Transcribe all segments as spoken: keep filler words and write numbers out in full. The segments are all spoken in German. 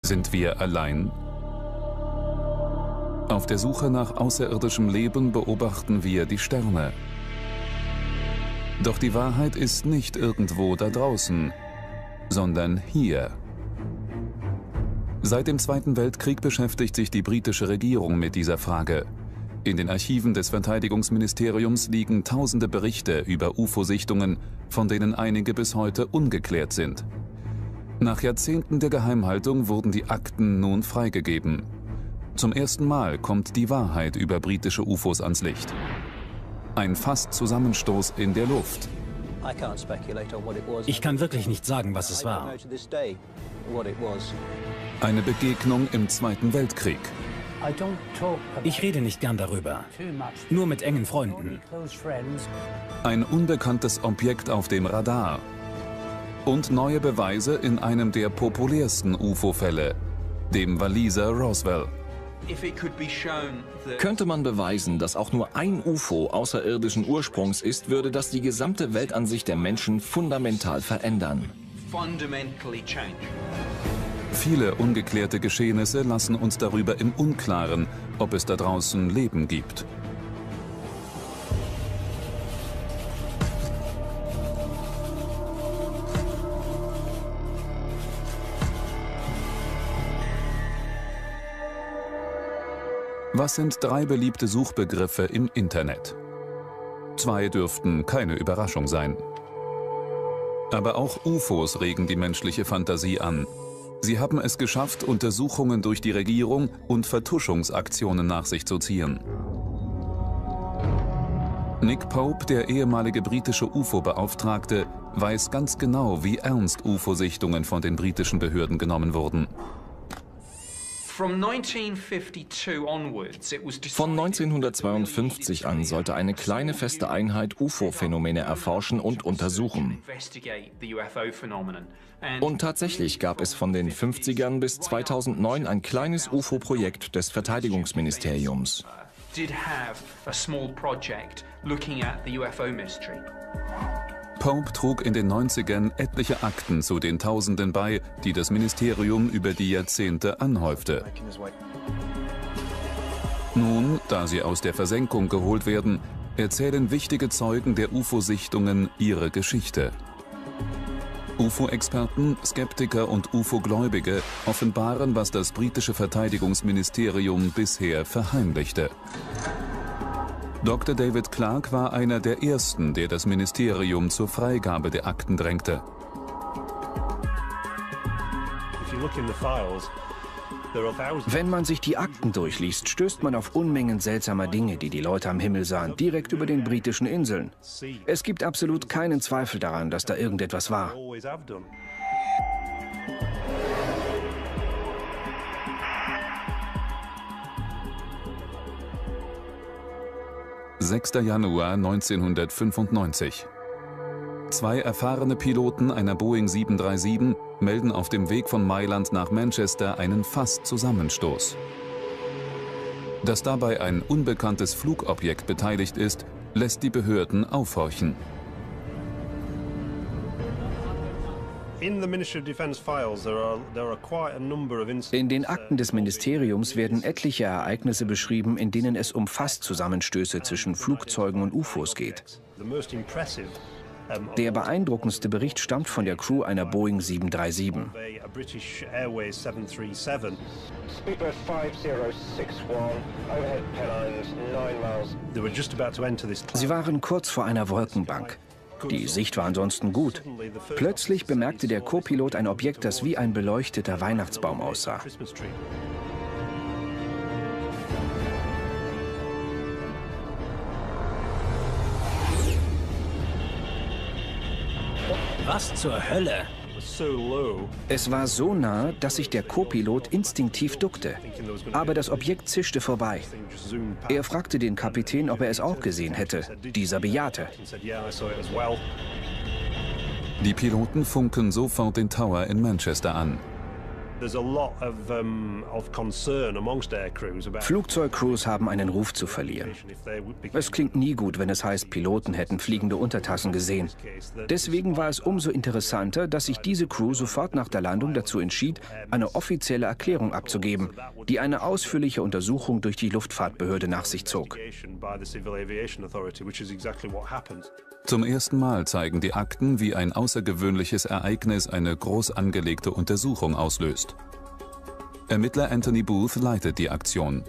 Sind wir allein? Auf der Suche nach außerirdischem Leben beobachten wir die Sterne. Doch die Wahrheit ist nicht irgendwo da draußen, sondern hier. Seit dem Zweiten Weltkrieg beschäftigt sich die britische Regierung mit dieser Frage. In den Archiven des Verteidigungsministeriums liegen tausende Berichte über U F O-Sichtungen, von denen einige bis heute ungeklärt sind. Nach Jahrzehnten der Geheimhaltung wurden die Akten nun freigegeben. Zum ersten Mal kommt die Wahrheit über britische U F Os ans Licht. Ein Fast-Zusammenstoß in der Luft. Ich kann wirklich nicht sagen, was es war. Eine Begegnung im Zweiten Weltkrieg. Ich rede nicht gern darüber. Nur mit engen Freunden. Ein unbekanntes Objekt auf dem Radar. Und neue Beweise in einem der populärsten U F O-Fälle, dem Walliser Roswell. Könnte man beweisen, dass auch nur ein U F O außerirdischen Ursprungs ist, würde das die gesamte Weltansicht der Menschen fundamental verändern. Viele ungeklärte Geschehnisse lassen uns darüber im Unklaren, ob es da draußen Leben gibt. Was sind drei beliebte Suchbegriffe im Internet? Zwei dürften keine Überraschung sein. Aber auch U F Os regen die menschliche Fantasie an. Sie haben es geschafft, Untersuchungen durch die Regierung und Vertuschungsaktionen nach sich zu ziehen. Nick Pope, der ehemalige britische U F O-Beauftragte, weiß ganz genau, wie ernst U F O-Sichtungen von den britischen Behörden genommen wurden. Von neunzehnhundertzweiundfünfzig an sollte eine kleine feste Einheit U F O-Phänomene erforschen und untersuchen. Und tatsächlich gab es von den fünfzigern bis zweitausendneun ein kleines U F O-Projekt des Verteidigungsministeriums. Pope trug in den neunzigern etliche Akten zu den Tausenden bei, die das Ministerium über die Jahrzehnte anhäufte. Nun, da sie aus der Versenkung geholt werden, erzählen wichtige Zeugen der U F O-Sichtungen ihre Geschichte. U F O-Experten, Skeptiker und U F O-Gläubige offenbaren, was das britische Verteidigungsministerium bisher verheimlichte. Doktor David Clarke war einer der ersten, der das Ministerium zur Freigabe der Akten drängte. Wenn man sich die Akten durchliest, stößt man auf Unmengen seltsamer Dinge, die die Leute am Himmel sahen, direkt über den britischen Inseln. Es gibt absolut keinen Zweifel daran, dass da irgendetwas war. sechster Januar neunzehnhundertfünfundneunzig. Zwei erfahrene Piloten einer Boeing sieben drei sieben melden auf dem Weg von Mailand nach Manchester einen Fast-Zusammenstoß. Dass dabei ein unbekanntes Flugobjekt beteiligt ist, lässt die Behörden aufhorchen. In den Akten des Ministeriums werden etliche Ereignisse beschrieben, in denen es um Fast-Zusammenstöße zwischen Flugzeugen und U F Os geht. Der beeindruckendste Bericht stammt von der Crew einer Boeing sieben drei sieben. Sie waren kurz vor einer Wolkenbank. Die Sicht war ansonsten gut. Plötzlich bemerkte der Co-Pilot ein Objekt, das wie ein beleuchteter Weihnachtsbaum aussah. Was zur Hölle? Es war so nah, dass sich der Co-Pilot instinktiv duckte. Aber das Objekt zischte vorbei. Er fragte den Kapitän, ob er es auch gesehen hätte. Dieser bejahte. Die Piloten funken sofort den Tower in Manchester an. Flugzeugcrews haben einen Ruf zu verlieren. Es klingt nie gut, wenn es heißt, Piloten hätten fliegende Untertassen gesehen. Deswegen war es umso interessanter, dass sich diese Crew sofort nach der Landung dazu entschied, eine offizielle Erklärung abzugeben, die eine ausführliche Untersuchung durch die Luftfahrtbehörde nach sich zog. Zum ersten Mal zeigen die Akten, wie ein außergewöhnliches Ereignis eine groß angelegte Untersuchung auslöst. Ermittler Anthony Booth leitet die Aktion.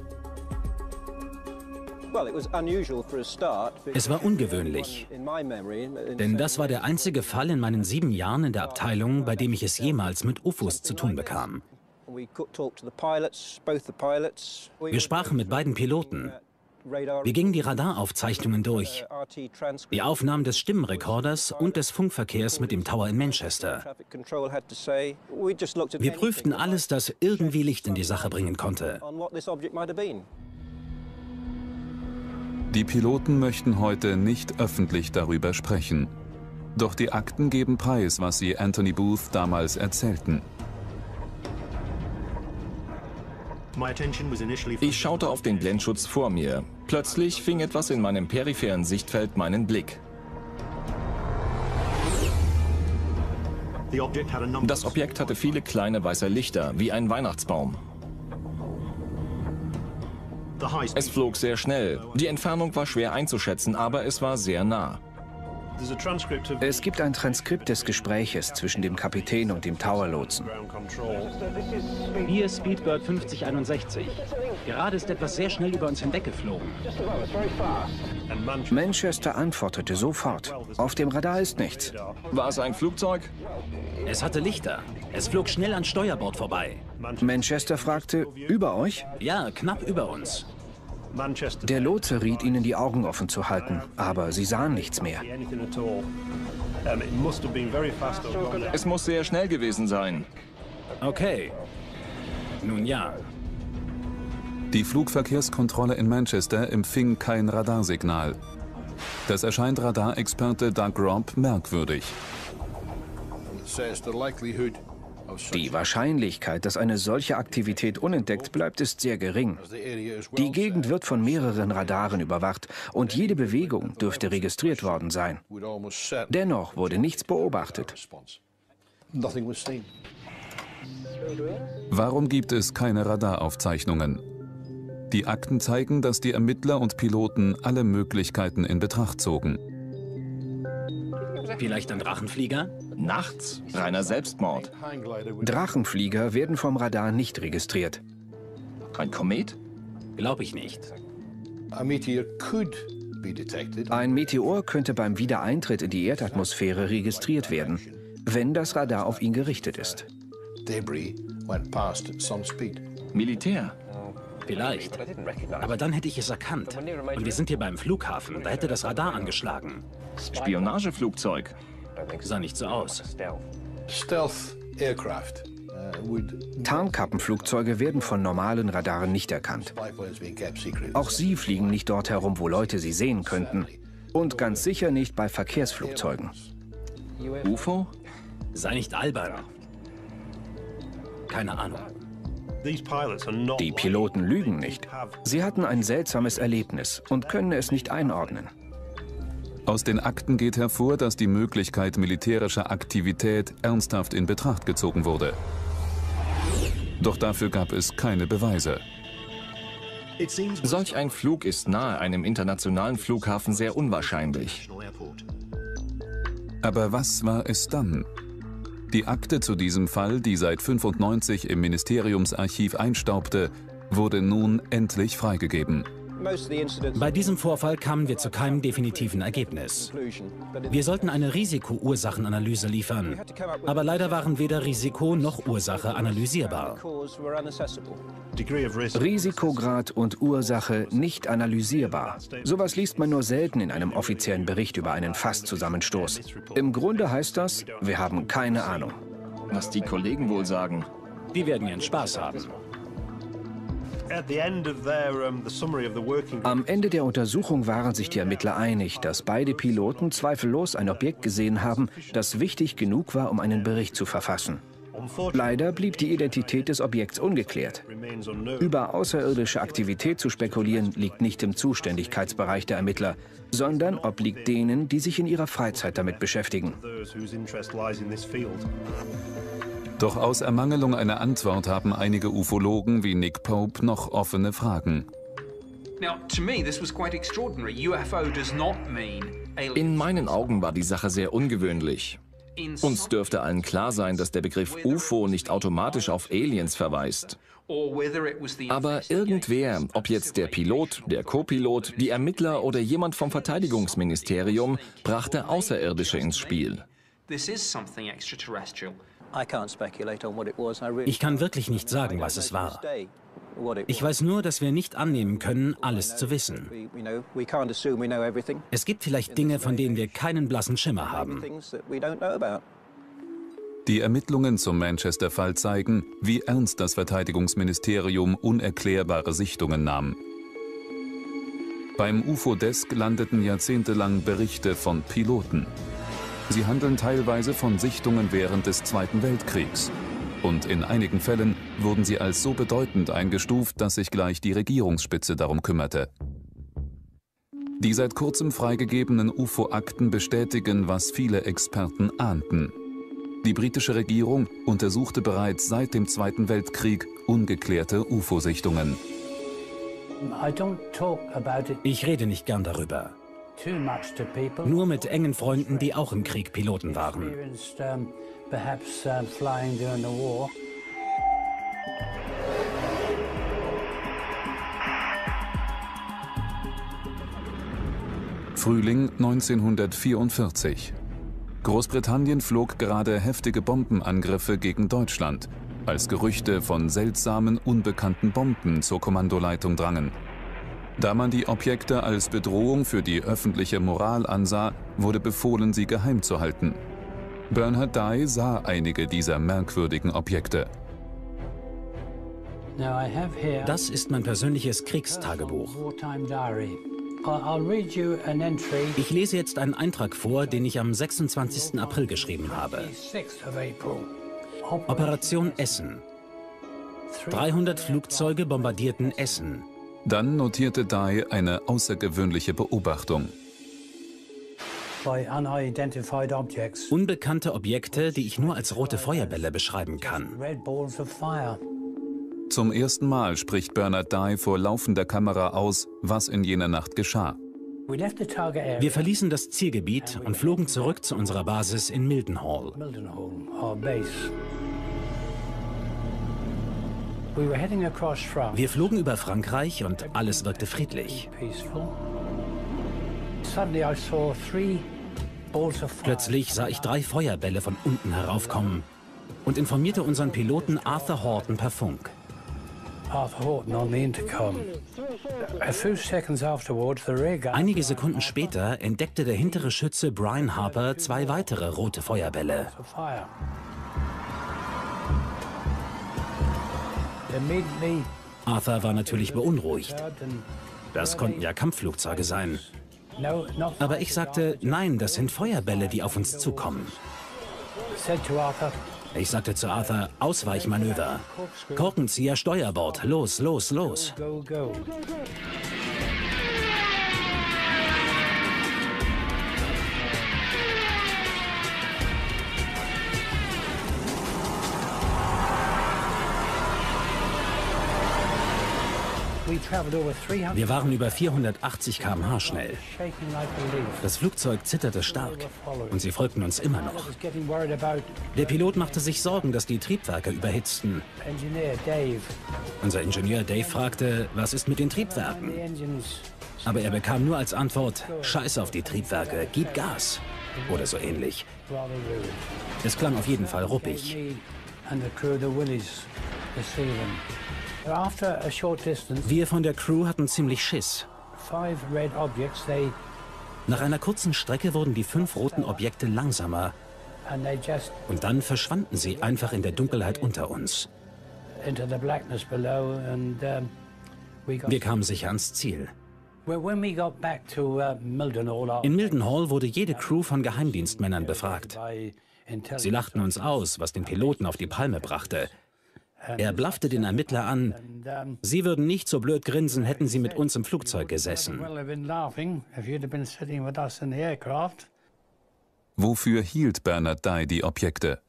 Es war ungewöhnlich, denn das war der einzige Fall in meinen sieben Jahren in der Abteilung, bei dem ich es jemals mit U F Os zu tun bekam. Wir sprachen mit beiden Piloten. Wir gingen die Radaraufzeichnungen durch, die Aufnahmen des Stimmenrekorders und des Funkverkehrs mit dem Tower in Manchester. Wir prüften alles, das irgendwie Licht in die Sache bringen konnte. Die Piloten möchten heute nicht öffentlich darüber sprechen. Doch die Akten geben preis, was sie Anthony Booth damals erzählten. Ich schaute auf den Blendschutz vor mir. Plötzlich fing etwas in meinem peripheren Sichtfeld meinen Blick. Das Objekt hatte viele kleine weiße Lichter, wie ein Weihnachtsbaum. Es flog sehr schnell. Die Entfernung war schwer einzuschätzen, aber es war sehr nah. Es gibt ein Transkript des Gespräches zwischen dem Kapitän und dem Tower-Lotsen. Hier Speedbird fünfzig einundsechzig. Gerade ist etwas sehr schnell über uns hinweggeflogen. Manchester antwortete sofort. Auf dem Radar ist nichts. War es ein Flugzeug? Es hatte Lichter. Es flog schnell an Steuerbord vorbei. Manchester fragte, über euch? Ja, knapp über uns. Der Lotse riet ihnen, die Augen offen zu halten, aber sie sahen nichts mehr. Es muss sehr schnell gewesen sein. Okay. Nun ja. Die Flugverkehrskontrolle in Manchester empfing kein Radarsignal. Das erscheint Radarexperte Doug Robb merkwürdig. Die Wahrscheinlichkeit, dass eine solche Aktivität unentdeckt bleibt, ist sehr gering. Die Gegend wird von mehreren Radaren überwacht und jede Bewegung dürfte registriert worden sein. Dennoch wurde nichts beobachtet. Warum gibt es keine Radaraufzeichnungen? Die Akten zeigen, dass die Ermittler und Piloten alle Möglichkeiten in Betracht zogen. Vielleicht ein Drachenflieger? Nachts? Reiner Selbstmord. Drachenflieger werden vom Radar nicht registriert. Ein Komet? Glaube ich nicht. Ein Meteor könnte beim Wiedereintritt in die Erdatmosphäre registriert werden, wenn das Radar auf ihn gerichtet ist. Militär? Vielleicht. Aber dann hätte ich es erkannt. Und wir sind hier beim Flughafen. Da hätte das Radar angeschlagen. Spionageflugzeug? Sah nicht so aus. Tarnkappenflugzeuge werden von normalen Radaren nicht erkannt. Auch sie fliegen nicht dort herum, wo Leute sie sehen könnten. Und ganz sicher nicht bei Verkehrsflugzeugen. U F O? Sei nicht albern. Keine Ahnung. Die Piloten lügen nicht. Sie hatten ein seltsames Erlebnis und können es nicht einordnen. Aus den Akten geht hervor, dass die Möglichkeit militärischer Aktivität ernsthaft in Betracht gezogen wurde. Doch dafür gab es keine Beweise. Solch ein Flug ist nahe einem internationalen Flughafen sehr unwahrscheinlich. Aber was war es dann? Die Akte zu diesem Fall, die seit fünfundneunzig im Ministeriumsarchiv einstaubte, wurde nun endlich freigegeben. Bei diesem Vorfall kamen wir zu keinem definitiven Ergebnis. Wir sollten eine Risiko-Ursachenanalyse liefern, aber leider waren weder Risiko noch Ursache analysierbar. Risikograd und Ursache nicht analysierbar. Sowas liest man nur selten in einem offiziellen Bericht über einen Fasszusammenstoß. Im Grunde heißt das, wir haben keine Ahnung. Was die Kollegen wohl sagen. Die werden ihren Spaß haben. Am Ende der Untersuchung waren sich die Ermittler einig, dass beide Piloten zweifellos ein Objekt gesehen haben, das wichtig genug war, um einen Bericht zu verfassen. Leider blieb die Identität des Objekts ungeklärt. Über außerirdische Aktivität zu spekulieren, liegt nicht im Zuständigkeitsbereich der Ermittler, sondern obliegt denen, die sich in ihrer Freizeit damit beschäftigen. Doch aus Ermangelung einer Antwort haben einige Ufologen wie Nick Pope noch offene Fragen. In meinen Augen war die Sache sehr ungewöhnlich. Uns dürfte allen klar sein, dass der Begriff U F O nicht automatisch auf Aliens verweist. Aber irgendwer, ob jetzt der Pilot, der Co-Pilot, die Ermittler oder jemand vom Verteidigungsministerium, brachte Außerirdische ins Spiel. Ich kann wirklich nicht sagen, was es war. Ich weiß nur, dass wir nicht annehmen können, alles zu wissen. Es gibt vielleicht Dinge, von denen wir keinen blassen Schimmer haben. Die Ermittlungen zum Manchester-Fall zeigen, wie ernst das Verteidigungsministerium unerklärbare Sichtungen nahm. Beim U F O-Desk landeten jahrzehntelang Berichte von Piloten. Sie handeln teilweise von Sichtungen während des Zweiten Weltkriegs. Und in einigen Fällen wurden sie als so bedeutend eingestuft, dass sich gleich die Regierungsspitze darum kümmerte. Die seit kurzem freigegebenen U F O-Akten bestätigen, was viele Experten ahnten. Die britische Regierung untersuchte bereits seit dem Zweiten Weltkrieg ungeklärte U F O-Sichtungen. Ich rede nicht gern darüber. Nur mit engen Freunden, die auch im Krieg Piloten waren. Frühling neunzehnhundertvierundvierzig. Großbritannien flog gerade heftige Bombenangriffe gegen Deutschland, als Gerüchte von seltsamen, unbekannten Bomben zur Kommandoleitung drangen. Da man die Objekte als Bedrohung für die öffentliche Moral ansah, wurde befohlen, sie geheim zu halten. Bernard Dye sah einige dieser merkwürdigen Objekte. Das ist mein persönliches Kriegstagebuch. Ich lese jetzt einen Eintrag vor, den ich am sechsundzwanzigsten April geschrieben habe. Operation Essen. dreihundert Flugzeuge bombardierten Essen. Dann notierte Dye eine außergewöhnliche Beobachtung. Unbekannte Objekte, die ich nur als rote Feuerbälle beschreiben kann. Zum ersten Mal spricht Bernard Dye vor laufender Kamera aus, was in jener Nacht geschah. Wir verließen das Zielgebiet und flogen zurück zu unserer Basis in Mildenhall. Wir flogen über Frankreich und alles wirkte friedlich. Plötzlich sah ich drei Feuerbälle von unten heraufkommen und informierte unseren Piloten Arthur Horton per Funk. Einige Sekunden später entdeckte der hintere Schütze Brian Harper zwei weitere rote Feuerbälle. Arthur war natürlich beunruhigt. Das konnten ja Kampfflugzeuge sein. Aber ich sagte, nein, das sind Feuerbälle, die auf uns zukommen. Ich sagte zu Arthur, Ausweichmanöver. Korkenzieher Steuerbord, los, los, los. Wir waren über vierhundertachtzig Kilometer pro Stunde schnell. Das Flugzeug zitterte stark und sie folgten uns immer noch. Der Pilot machte sich Sorgen, dass die Triebwerke überhitzten. Unser Ingenieur Dave fragte, was ist mit den Triebwerken? Aber er bekam nur als Antwort, Scheiß auf die Triebwerke, gib Gas. Oder so ähnlich. Es klang auf jeden Fall ruppig. Wir von der Crew hatten ziemlich Schiss. Nach einer kurzen Strecke wurden die fünf roten Objekte langsamer und dann verschwanden sie einfach in der Dunkelheit unter uns. Wir kamen sicher ans Ziel. In Mildenhall wurde jede Crew von Geheimdienstmännern befragt. Sie lachten uns aus, was den Piloten auf die Palme brachte. Er blaffte den Ermittler an, sie würden nicht so blöd grinsen, hätten sie mit uns im Flugzeug gesessen. Wofür hielt Bernard Dai die Objekte?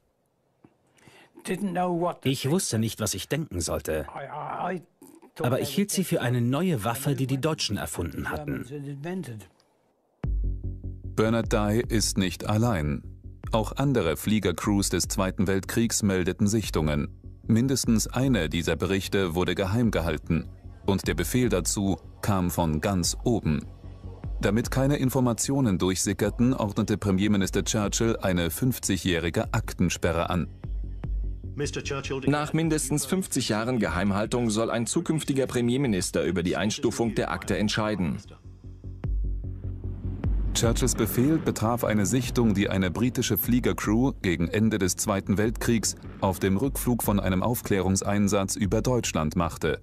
Ich wusste nicht, was ich denken sollte. Aber ich hielt sie für eine neue Waffe, die die Deutschen erfunden hatten. Bernard Dai ist nicht allein. Auch andere Fliegercrews des Zweiten Weltkriegs meldeten Sichtungen. Mindestens eine dieser Berichte wurde geheim gehalten. Und der Befehl dazu kam von ganz oben. Damit keine Informationen durchsickerten, ordnete Premierminister Churchill eine fünfzigjährige Aktensperre an. Nach mindestens fünfzig Jahren Geheimhaltung soll ein zukünftiger Premierminister über die Einstufung der Akte entscheiden. Churchills Befehl betraf eine Sichtung, die eine britische Fliegercrew gegen Ende des Zweiten Weltkriegs auf dem Rückflug von einem Aufklärungseinsatz über Deutschland machte.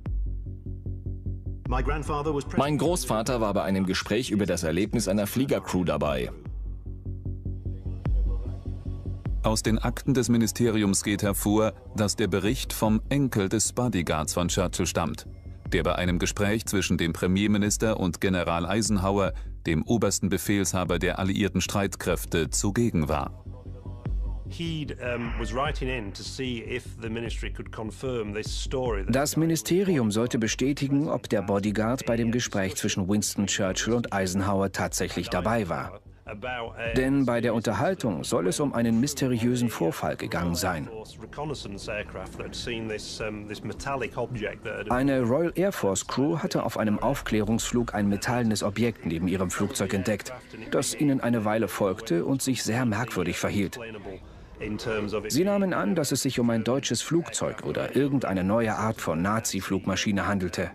Mein Großvater war bei einem Gespräch über das Erlebnis einer Fliegercrew dabei. Aus den Akten des Ministeriums geht hervor, dass der Bericht vom Enkel des Bodyguards von Churchill stammt, der bei einem Gespräch zwischen dem Premierminister und General Eisenhower, dem obersten Befehlshaber der alliierten Streitkräfte, zugegen war. Das Ministerium sollte bestätigen, ob der Bodyguard bei dem Gespräch zwischen Winston Churchill und Eisenhower tatsächlich dabei war. Denn bei der Unterhaltung soll es um einen mysteriösen Vorfall gegangen sein. Eine Royal Air Force Crew hatte auf einem Aufklärungsflug ein metallenes Objekt neben ihrem Flugzeug entdeckt, das ihnen eine Weile folgte und sich sehr merkwürdig verhielt. Sie nahmen an, dass es sich um ein deutsches Flugzeug oder irgendeine neue Art von Nazi-Flugmaschine handelte.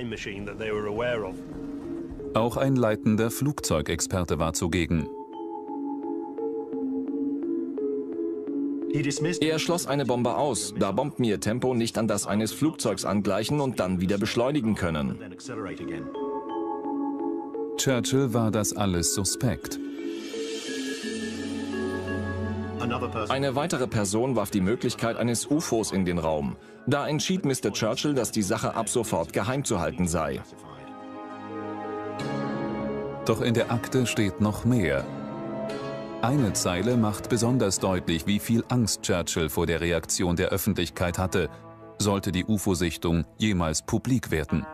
Auch ein leitender Flugzeugexperte war zugegen. Er schloss eine Bombe aus, da Bomben ihr Tempo nicht an das eines Flugzeugs angleichen und dann wieder beschleunigen können. Churchill war das alles suspekt. Eine weitere Person warf die Möglichkeit eines U F Os in den Raum. Da entschied Mister Churchill, dass die Sache ab sofort geheim zu halten sei. Doch in der Akte steht noch mehr. Eine Zeile macht besonders deutlich, wie viel Angst Churchill vor der Reaktion der Öffentlichkeit hatte, sollte die U F O-Sichtung jemals publik werden.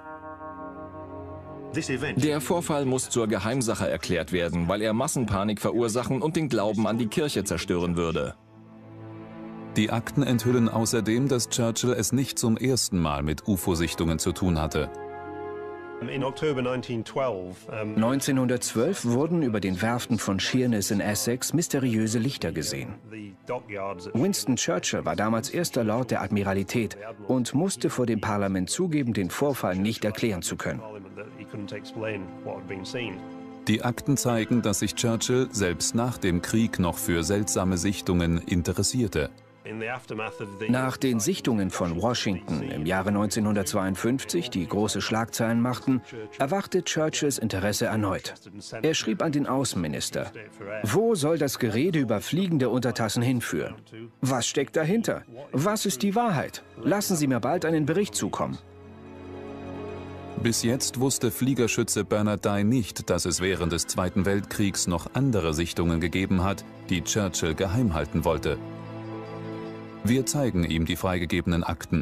Der Vorfall muss zur Geheimsache erklärt werden, weil er Massenpanik verursachen und den Glauben an die Kirche zerstören würde. Die Akten enthüllen außerdem, dass Churchill es nicht zum ersten Mal mit U F O-Sichtungen zu tun hatte. neunzehnhundertzwölf wurden über den Werften von Sheerness in Essex mysteriöse Lichter gesehen. Winston Churchill war damals erster Lord der Admiralität und musste vor dem Parlament zugeben, den Vorfall nicht erklären zu können. Die Akten zeigen, dass sich Churchill selbst nach dem Krieg noch für seltsame Sichtungen interessierte. Nach den Sichtungen von Washington im Jahre neunzehnhundertzweiundfünfzig, die große Schlagzeilen machten, erwachte Churchills Interesse erneut. Er schrieb an den Außenminister: Wo soll das Gerede über fliegende Untertassen hinführen? Was steckt dahinter? Was ist die Wahrheit? Lassen Sie mir bald einen Bericht zukommen. Bis jetzt wusste Fliegerschütze Bernard Dai nicht, dass es während des Zweiten Weltkriegs noch andere Sichtungen gegeben hat, die Churchill geheim halten wollte. Wir zeigen ihm die freigegebenen Akten.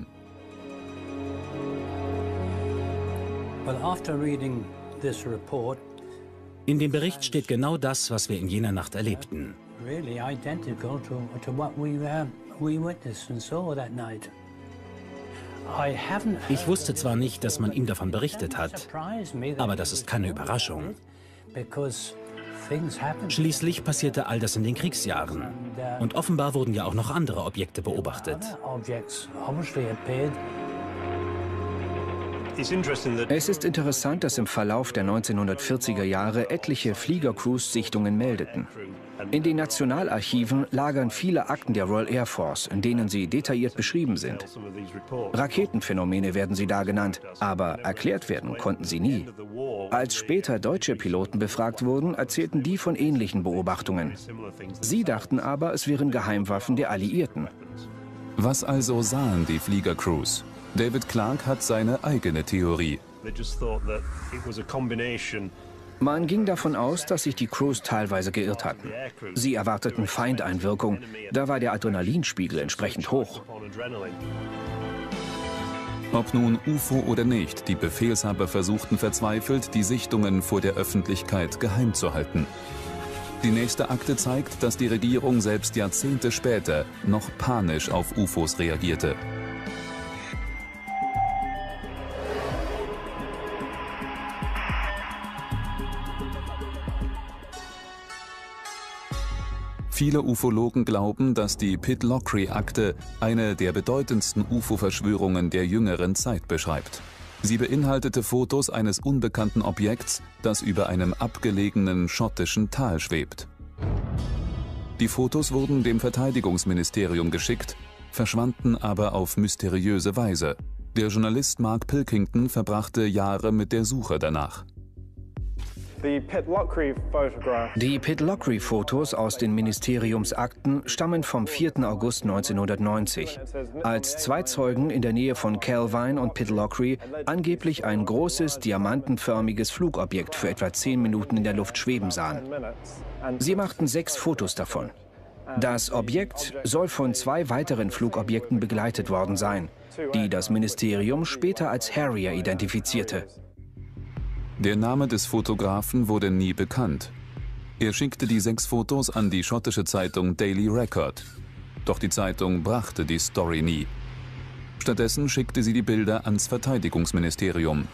In dem Bericht steht genau das, was wir in jener Nacht erlebten. Ich wusste zwar nicht, dass man ihm davon berichtet hat, aber das ist keine Überraschung. Schließlich passierte all das in den Kriegsjahren. Und offenbar wurden ja auch noch andere Objekte beobachtet. Es ist interessant, dass im Verlauf der neunzehnhundertvierziger Jahre etliche Fliegercruise-Sichtungen meldeten. In den Nationalarchiven lagern viele Akten der Royal Air Force, in denen sie detailliert beschrieben sind. Raketenphänomene werden sie da genannt, aber erklärt werden konnten sie nie. Als später deutsche Piloten befragt wurden, erzählten die von ähnlichen Beobachtungen. Sie dachten aber, es wären Geheimwaffen der Alliierten. Was also sahen die Fliegercrews? David Clarke hat seine eigene Theorie. Man ging davon aus, dass sich die Crews teilweise geirrt hatten. Sie erwarteten Feindeinwirkung, da war der Adrenalinspiegel entsprechend hoch. Ob nun U F O oder nicht, die Befehlshaber versuchten verzweifelt, die Sichtungen vor der Öffentlichkeit geheim zu halten. Die nächste Akte zeigt, dass die Regierung selbst Jahrzehnte später noch panisch auf U F Os reagierte. Viele Ufologen glauben, dass die Pitlochry-Akte eine der bedeutendsten U F O-Verschwörungen der jüngeren Zeit beschreibt. Sie beinhaltete Fotos eines unbekannten Objekts, das über einem abgelegenen schottischen Tal schwebt. Die Fotos wurden dem Verteidigungsministerium geschickt, verschwanden aber auf mysteriöse Weise. Der Journalist Mark Pilkington verbrachte Jahre mit der Suche danach. Die Pitlochry-Fotos aus den Ministeriumsakten stammen vom vierten August neunzehnhundertneunzig, als zwei Zeugen in der Nähe von Calvine und Pitlochry angeblich ein großes, diamantenförmiges Flugobjekt für etwa zehn Minuten in der Luft schweben sahen. Sie machten sechs Fotos davon. Das Objekt soll von zwei weiteren Flugobjekten begleitet worden sein, die das Ministerium später als Harrier identifizierte. Der Name des Fotografen wurde nie bekannt. Er schickte die sechs Fotos an die schottische Zeitung Daily Record. Doch die Zeitung brachte die Story nie. Stattdessen schickte sie die Bilder ans Verteidigungsministerium.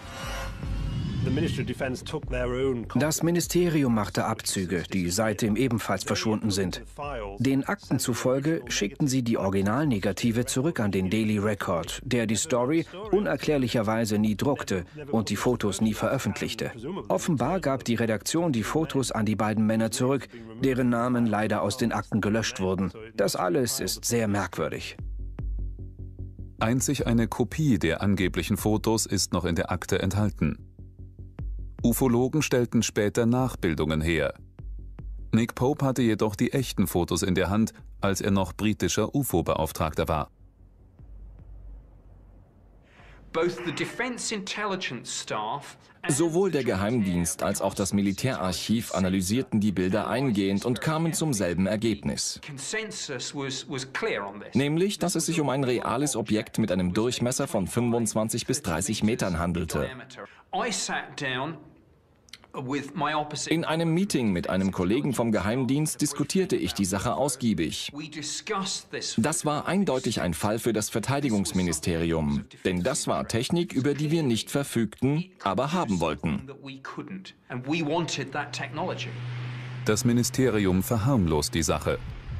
Das Ministerium machte Abzüge, die seitdem ebenfalls verschwunden sind. Den Akten zufolge schickten sie die Originalnegative zurück an den Daily Record, der die Story unerklärlicherweise nie druckte und die Fotos nie veröffentlichte. Offenbar gab die Redaktion die Fotos an die beiden Männer zurück, deren Namen leider aus den Akten gelöscht wurden. Das alles ist sehr merkwürdig. Einzig eine Kopie der angeblichen Fotos ist noch in der Akte enthalten. Ufologen stellten später Nachbildungen her. Nick Pope hatte jedoch die echten Fotos in der Hand, als er noch britischer U F O-Beauftragter war. Sowohl der Geheimdienst als auch das Militärarchiv analysierten die Bilder eingehend und kamen zum selben Ergebnis. Nämlich, dass es sich um ein reales Objekt mit einem Durchmesser von fünfundzwanzig bis dreißig Metern handelte. In einem Meeting mit einem Kollegen vom Geheimdienst diskutierte ich die Sache ausgiebig. Das war eindeutig ein Fall für das Verteidigungsministerium, denn das war Technik, über die wir nicht verfügten, aber haben wollten. Das Ministerium verharmlost die Sache.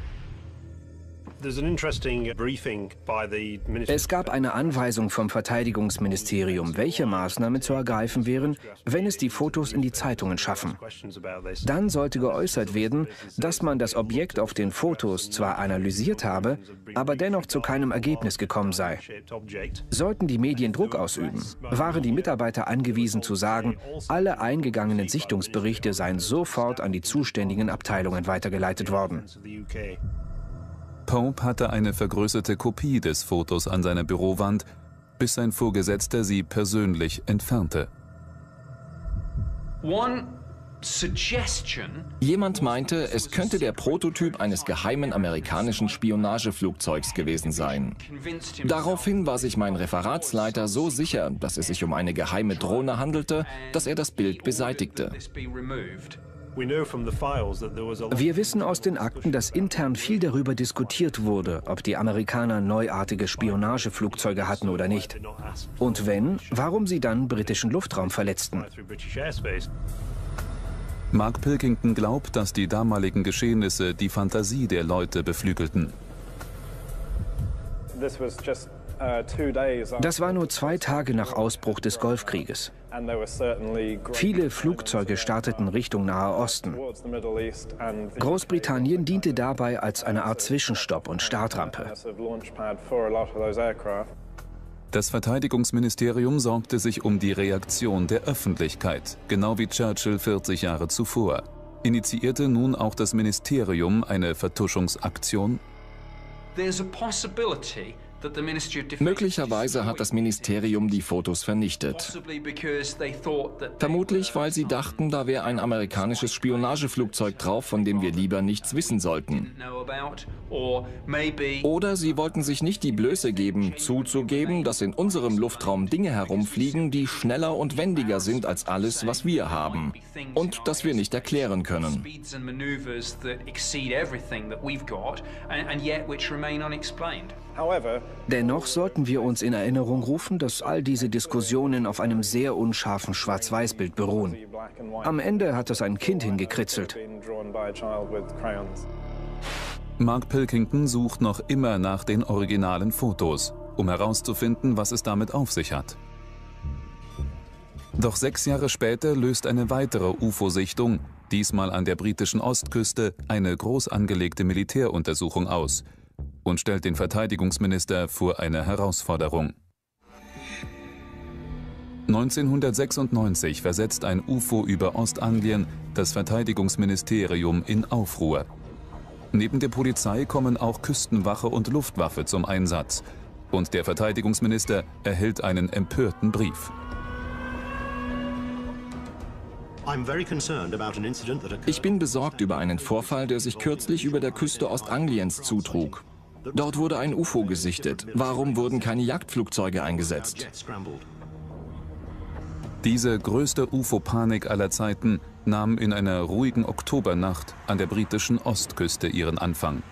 Es gab eine Anweisung vom Verteidigungsministerium, welche Maßnahmen zu ergreifen wären, wenn es die Fotos in die Zeitungen schaffen. Dann sollte geäußert werden, dass man das Objekt auf den Fotos zwar analysiert habe, aber dennoch zu keinem Ergebnis gekommen sei. Sollten die Medien Druck ausüben, waren die Mitarbeiter angewiesen zu sagen, alle eingegangenen Sichtungsberichte seien sofort an die zuständigen Abteilungen weitergeleitet worden. Pope hatte eine vergrößerte Kopie des Fotos an seiner Bürowand, bis sein Vorgesetzter sie persönlich entfernte. Jemand meinte, es könnte der Prototyp eines geheimen amerikanischen Spionageflugzeugs gewesen sein. Daraufhin war sich mein Referatsleiter so sicher, dass es sich um eine geheime Drohne handelte, dass er das Bild beseitigte. Wir wissen aus den Akten, dass intern viel darüber diskutiert wurde, ob die Amerikaner neuartige Spionageflugzeuge hatten oder nicht. Und wenn, warum sie dann britischen Luftraum verletzten. Mark Pilkington glaubt, dass die damaligen Geschehnisse die Fantasie der Leute beflügelten. Das war nur zwei Tage nach Ausbruch des Golfkrieges. Viele Flugzeuge starteten Richtung Nahe Osten. Großbritannien diente dabei als eine Art Zwischenstopp und Startrampe. Das Verteidigungsministerium sorgte sich um die Reaktion der Öffentlichkeit, genau wie Churchill vierzig Jahre zuvor. Initiierte nun auch das Ministerium eine Vertuschungsaktion? Möglicherweise hat das Ministerium die Fotos vernichtet. Vermutlich, weil sie dachten, da wäre ein amerikanisches Spionageflugzeug drauf, von dem wir lieber nichts wissen sollten. Oder sie wollten sich nicht die Blöße geben, zuzugeben, dass in unserem Luftraum Dinge herumfliegen, die schneller und wendiger sind als alles, was wir haben. Und das wir nicht erklären können. Dennoch sollten wir uns in Erinnerung rufen, dass all diese Diskussionen auf einem sehr unscharfen Schwarz-Weiß-Bild beruhen. Am Ende hat es ein Kind hingekritzelt. Mark Pilkington sucht noch immer nach den originalen Fotos, um herauszufinden, was es damit auf sich hat. Doch sechs Jahre später löst eine weitere U F O-Sichtung, diesmal an der britischen Ostküste, eine groß angelegte Militäruntersuchung aus und stellt den Verteidigungsminister vor eine Herausforderung. neunzehnhundertsechsundneunzig versetzt ein U F O über Ostanglien das Verteidigungsministerium in Aufruhr. Neben der Polizei kommen auch Küstenwache und Luftwaffe zum Einsatz. Und der Verteidigungsminister erhält einen empörten Brief. Ich bin besorgt über einen Vorfall, der sich kürzlich über der Küste Ostangliens zutrug. Dort wurde ein U F O gesichtet. Warum wurden keine Jagdflugzeuge eingesetzt? Diese größte U F O-Panik aller Zeiten nahm in einer ruhigen Oktobernacht an der britischen Ostküste ihren Anfang.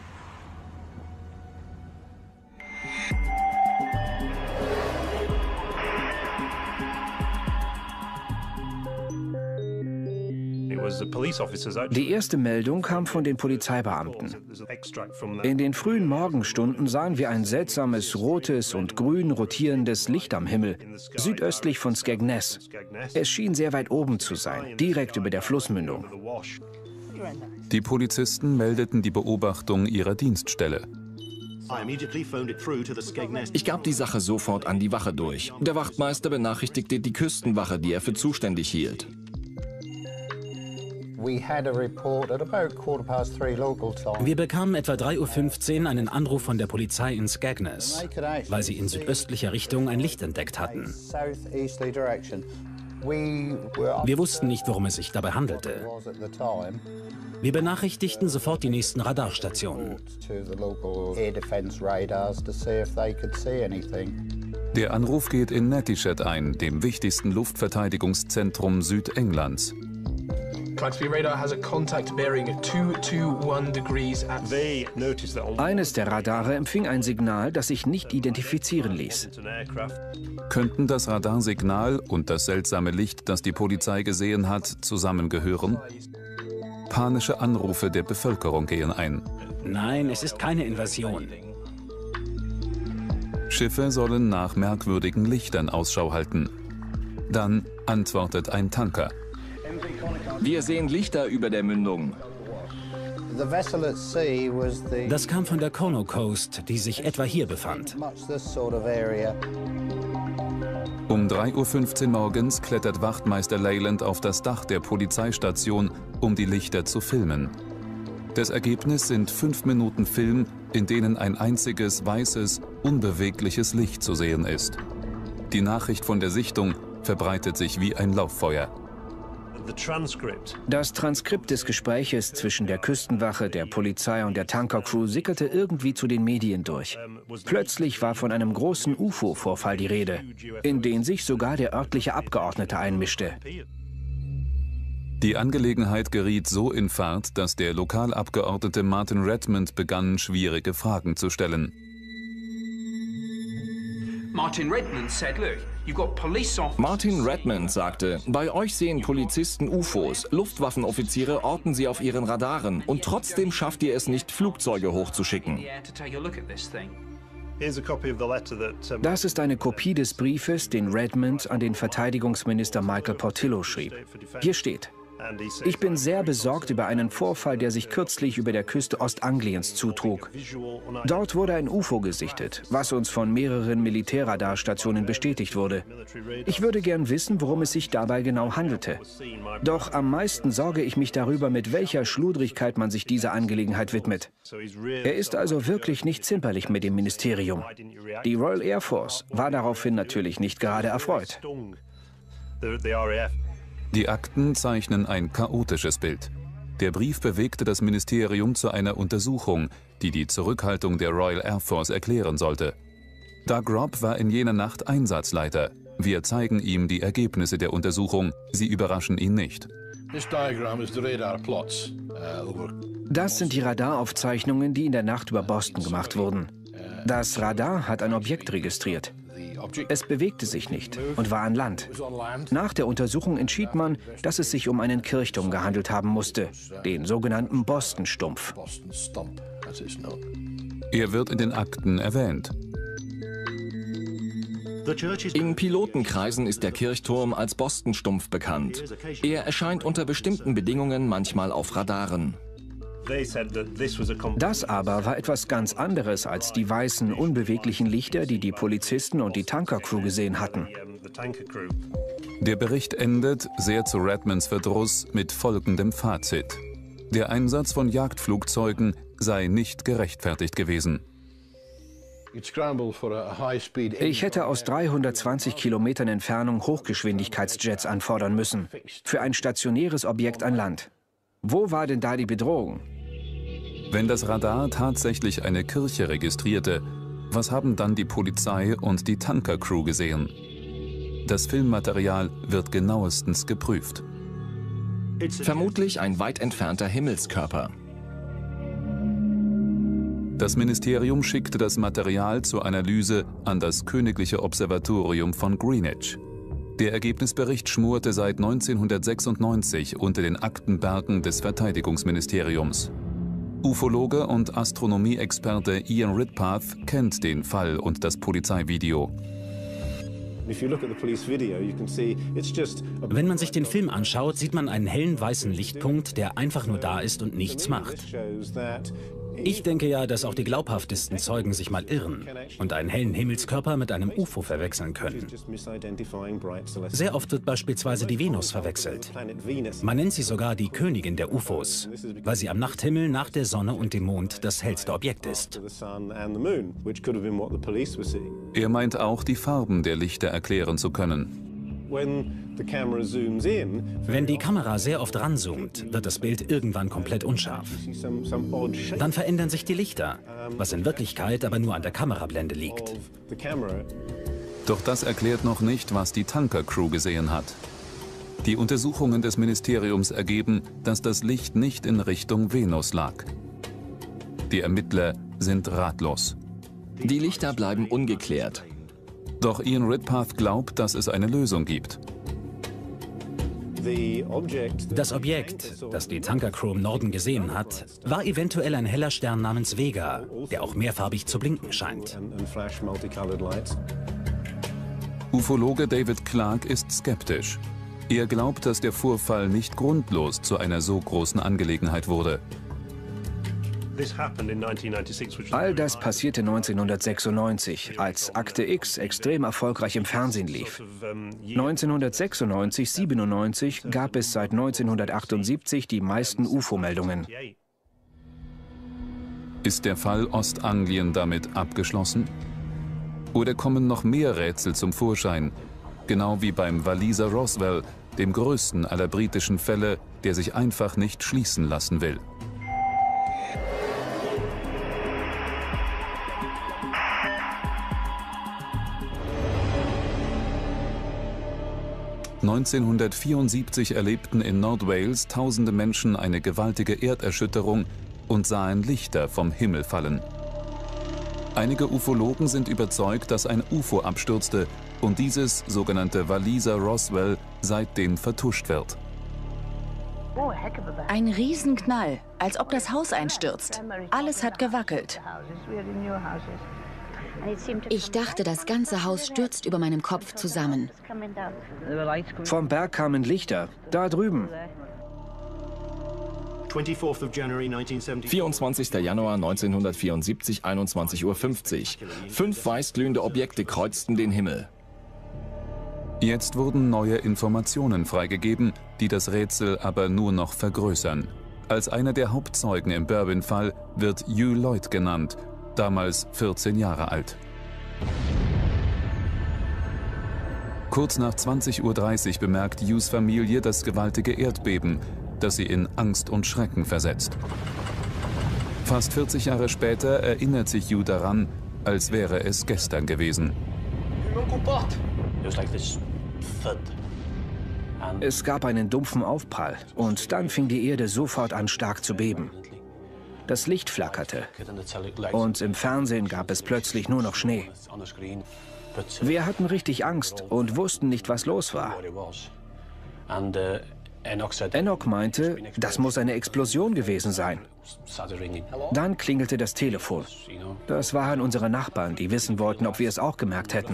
Die erste Meldung kam von den Polizeibeamten. In den frühen Morgenstunden sahen wir ein seltsames rotes und grün rotierendes Licht am Himmel, südöstlich von Skegness. Es schien sehr weit oben zu sein, direkt über der Flussmündung. Die Polizisten meldeten die Beobachtung ihrer Dienststelle. Ich gab die Sache sofort an die Wache durch. Der Wachtmeister benachrichtigte die Küstenwache, die er für zuständig hielt. Wir bekamen etwa drei Uhr fünfzehn einen Anruf von der Polizei in Skegness, weil sie in südöstlicher Richtung ein Licht entdeckt hatten. Wir wussten nicht, worum es sich dabei handelte. Wir benachrichtigten sofort die nächsten Radarstationen. Der Anruf geht in Nettishet ein, dem wichtigsten Luftverteidigungszentrum Südenglands. Eines der Radare empfing ein Signal, das sich nicht identifizieren ließ. Könnten das Radarsignal und das seltsame Licht, das die Polizei gesehen hat, zusammengehören? Panische Anrufe der Bevölkerung gehen ein. Nein, es ist keine Invasion. Schiffe sollen nach merkwürdigen Lichtern Ausschau halten. Dann antwortet ein Tanker. Wir sehen Lichter über der Mündung. Das kam von der Kono Coast, die sich etwa hier befand. Um drei Uhr fünfzehn morgens klettert Wachtmeister Leyland auf das Dach der Polizeistation, um die Lichter zu filmen. Das Ergebnis sind fünf Minuten Film, in denen ein einziges weißes, unbewegliches Licht zu sehen ist. Die Nachricht von der Sichtung verbreitet sich wie ein Lauffeuer. Das Transkript des Gespräches zwischen der Küstenwache, der Polizei und der Tankercrew sickerte irgendwie zu den Medien durch. Plötzlich war von einem großen U F O-Vorfall die Rede, in den sich sogar der örtliche Abgeordnete einmischte. Die Angelegenheit geriet so in Fahrt, dass der Lokalabgeordnete Martin Redmond begann, schwierige Fragen zu stellen. Martin Redmond said, look, you've got police officers. Martin Redmond sagte, bei euch sehen Polizisten U F Os, Luftwaffenoffiziere orten sie auf ihren Radaren und trotzdem schafft ihr es nicht, Flugzeuge hochzuschicken. Das ist eine Kopie des Briefes, den Redmond an den Verteidigungsminister Michael Portillo schrieb. Hier steht: Ich bin sehr besorgt über einen Vorfall, der sich kürzlich über der Küste Ostangliens zutrug. Dort wurde ein U F O gesichtet, was uns von mehreren Militärradarstationen bestätigt wurde. Ich würde gern wissen, worum es sich dabei genau handelte. Doch am meisten sorge ich mich darüber, mit welcher Schludrigkeit man sich dieser Angelegenheit widmet. Er ist also wirklich nicht zimperlich mit dem Ministerium. Die Royal Air Force war daraufhin natürlich nicht gerade erfreut. Die Akten zeichnen ein chaotisches Bild. Der Brief bewegte das Ministerium zu einer Untersuchung, die die Zurückhaltung der Royal Air Force erklären sollte. Doug Robb war in jener Nacht Einsatzleiter. Wir zeigen ihm die Ergebnisse der Untersuchung. Sie überraschen ihn nicht. Das sind die Radaraufzeichnungen, die in der Nacht über Boston gemacht wurden. Das Radar hat ein Objekt registriert. Es bewegte sich nicht und war an Land. Nach der Untersuchung entschied man, dass es sich um einen Kirchturm gehandelt haben musste, den sogenannten Boston-Stumpf. Er wird in den Akten erwähnt. In Pilotenkreisen ist der Kirchturm als Boston-Stumpf bekannt. Er erscheint unter bestimmten Bedingungen manchmal auf Radaren. Das aber war etwas ganz anderes als die weißen, unbeweglichen Lichter, die die Polizisten und die Tankercrew gesehen hatten. Der Bericht endet, sehr zu Redmonds Verdruss, mit folgendem Fazit: Der Einsatz von Jagdflugzeugen sei nicht gerechtfertigt gewesen. Ich hätte aus dreihundertzwanzig Kilometern Entfernung Hochgeschwindigkeitsjets anfordern müssen, für ein stationäres Objekt an Land. Wo war denn da die Bedrohung? Wenn das Radar tatsächlich eine Kirche registrierte, was haben dann die Polizei und die Tankercrew gesehen? Das Filmmaterial wird genauestens geprüft. Vermutlich ein weit entfernter Himmelskörper. Das Ministerium schickte das Material zur Analyse an das Königliche Observatorium von Greenwich. Der Ergebnisbericht schmorte seit neunzehnhundertsechsundneunzig unter den Aktenbergen des Verteidigungsministeriums. Ufologe und Astronomieexperte Ian Ridpath kennt den Fall und das Polizeivideo. Wenn man sich den Film anschaut, sieht man einen hellen weißen Lichtpunkt, der einfach nur da ist und nichts macht. Ich denke ja, dass auch die glaubhaftesten Zeugen sich mal irren und einen hellen Himmelskörper mit einem U F O verwechseln können. Sehr oft wird beispielsweise die Venus verwechselt. Man nennt sie sogar die Königin der U F Os, weil sie am Nachthimmel nach der Sonne und dem Mond das hellste Objekt ist. Er meint auch, die Farben der Lichter erklären zu können. Wenn die Kamera sehr oft ranzoomt, wird das Bild irgendwann komplett unscharf. Dann verändern sich die Lichter, was in Wirklichkeit aber nur an der Kamerablende liegt. Doch das erklärt noch nicht, was die Tankercrew gesehen hat. Die Untersuchungen des Ministeriums ergeben, dass das Licht nicht in Richtung Venus lag. Die Ermittler sind ratlos. Die Lichter bleiben ungeklärt. Doch Ian Ridpath glaubt, dass es eine Lösung gibt. Das Objekt, das die Tankercrew im Norden gesehen hat, war eventuell ein heller Stern namens Vega, der auch mehrfarbig zu blinken scheint. Ufologe David Clark ist skeptisch. Er glaubt, dass der Vorfall nicht grundlos zu einer so großen Angelegenheit wurde. All das passierte neunzehnhundertsechsundneunzig, als Akte X extrem erfolgreich im Fernsehen lief. neunzehnhundertsechsundneunzig siebenundneunzig gab es seit neunzehnhundertachtundsiebzig die meisten U F O-Meldungen. Ist der Fall Ostanglien damit abgeschlossen? Oder kommen noch mehr Rätsel zum Vorschein? Genau wie beim Walliser Roswell, dem größten aller britischen Fälle, der sich einfach nicht schließen lassen will. neunzehnhundertvierundsiebzig erlebten in Nordwales tausende Menschen eine gewaltige Erderschütterung und sahen Lichter vom Himmel fallen. Einige Ufologen sind überzeugt, dass ein U F O abstürzte und dieses sogenannte Walliser Roswell seitdem vertuscht wird. Ein Riesenknall, als ob das Haus einstürzt. Alles hat gewackelt. Ich dachte, das ganze Haus stürzt über meinem Kopf zusammen. Vom Berg kamen Lichter, da drüben. vierundzwanzigster Januar neunzehnhundertvierundsiebzig, einundzwanzig Uhr fünfzig. Fünf weißglühende Objekte kreuzten den Himmel. Jetzt wurden neue Informationen freigegeben, die das Rätsel aber nur noch vergrößern. Als einer der Hauptzeugen im Berwyn-Fall wird Hugh Lloyd genannt, damals vierzehn Jahre alt. Kurz nach zwanzig Uhr dreißig bemerkt Hughs Familie das gewaltige Erdbeben, das sie in Angst und Schrecken versetzt. Fast vierzig Jahre später erinnert sich Hugh daran, als wäre es gestern gewesen. Es gab einen dumpfen Aufprall und dann fing die Erde sofort an, stark zu beben. Das Licht flackerte und im Fernsehen gab es plötzlich nur noch Schnee. Wir hatten richtig Angst und wussten nicht, was los war. Enoch meinte, das muss eine Explosion gewesen sein. Dann klingelte das Telefon. Das waren unsere Nachbarn, die wissen wollten, ob wir es auch gemerkt hätten.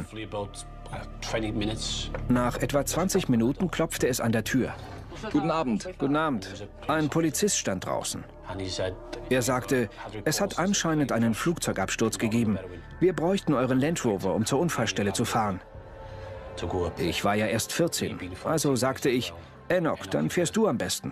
Nach etwa zwanzig Minuten klopfte es an der Tür. Guten Abend. Guten Abend. Ein Polizist stand draußen. Er sagte, es hat anscheinend einen Flugzeugabsturz gegeben. Wir bräuchten euren Land Rover, um zur Unfallstelle zu fahren. Ich war ja erst vierzehn, also sagte ich, Enoch, dann fährst du am besten.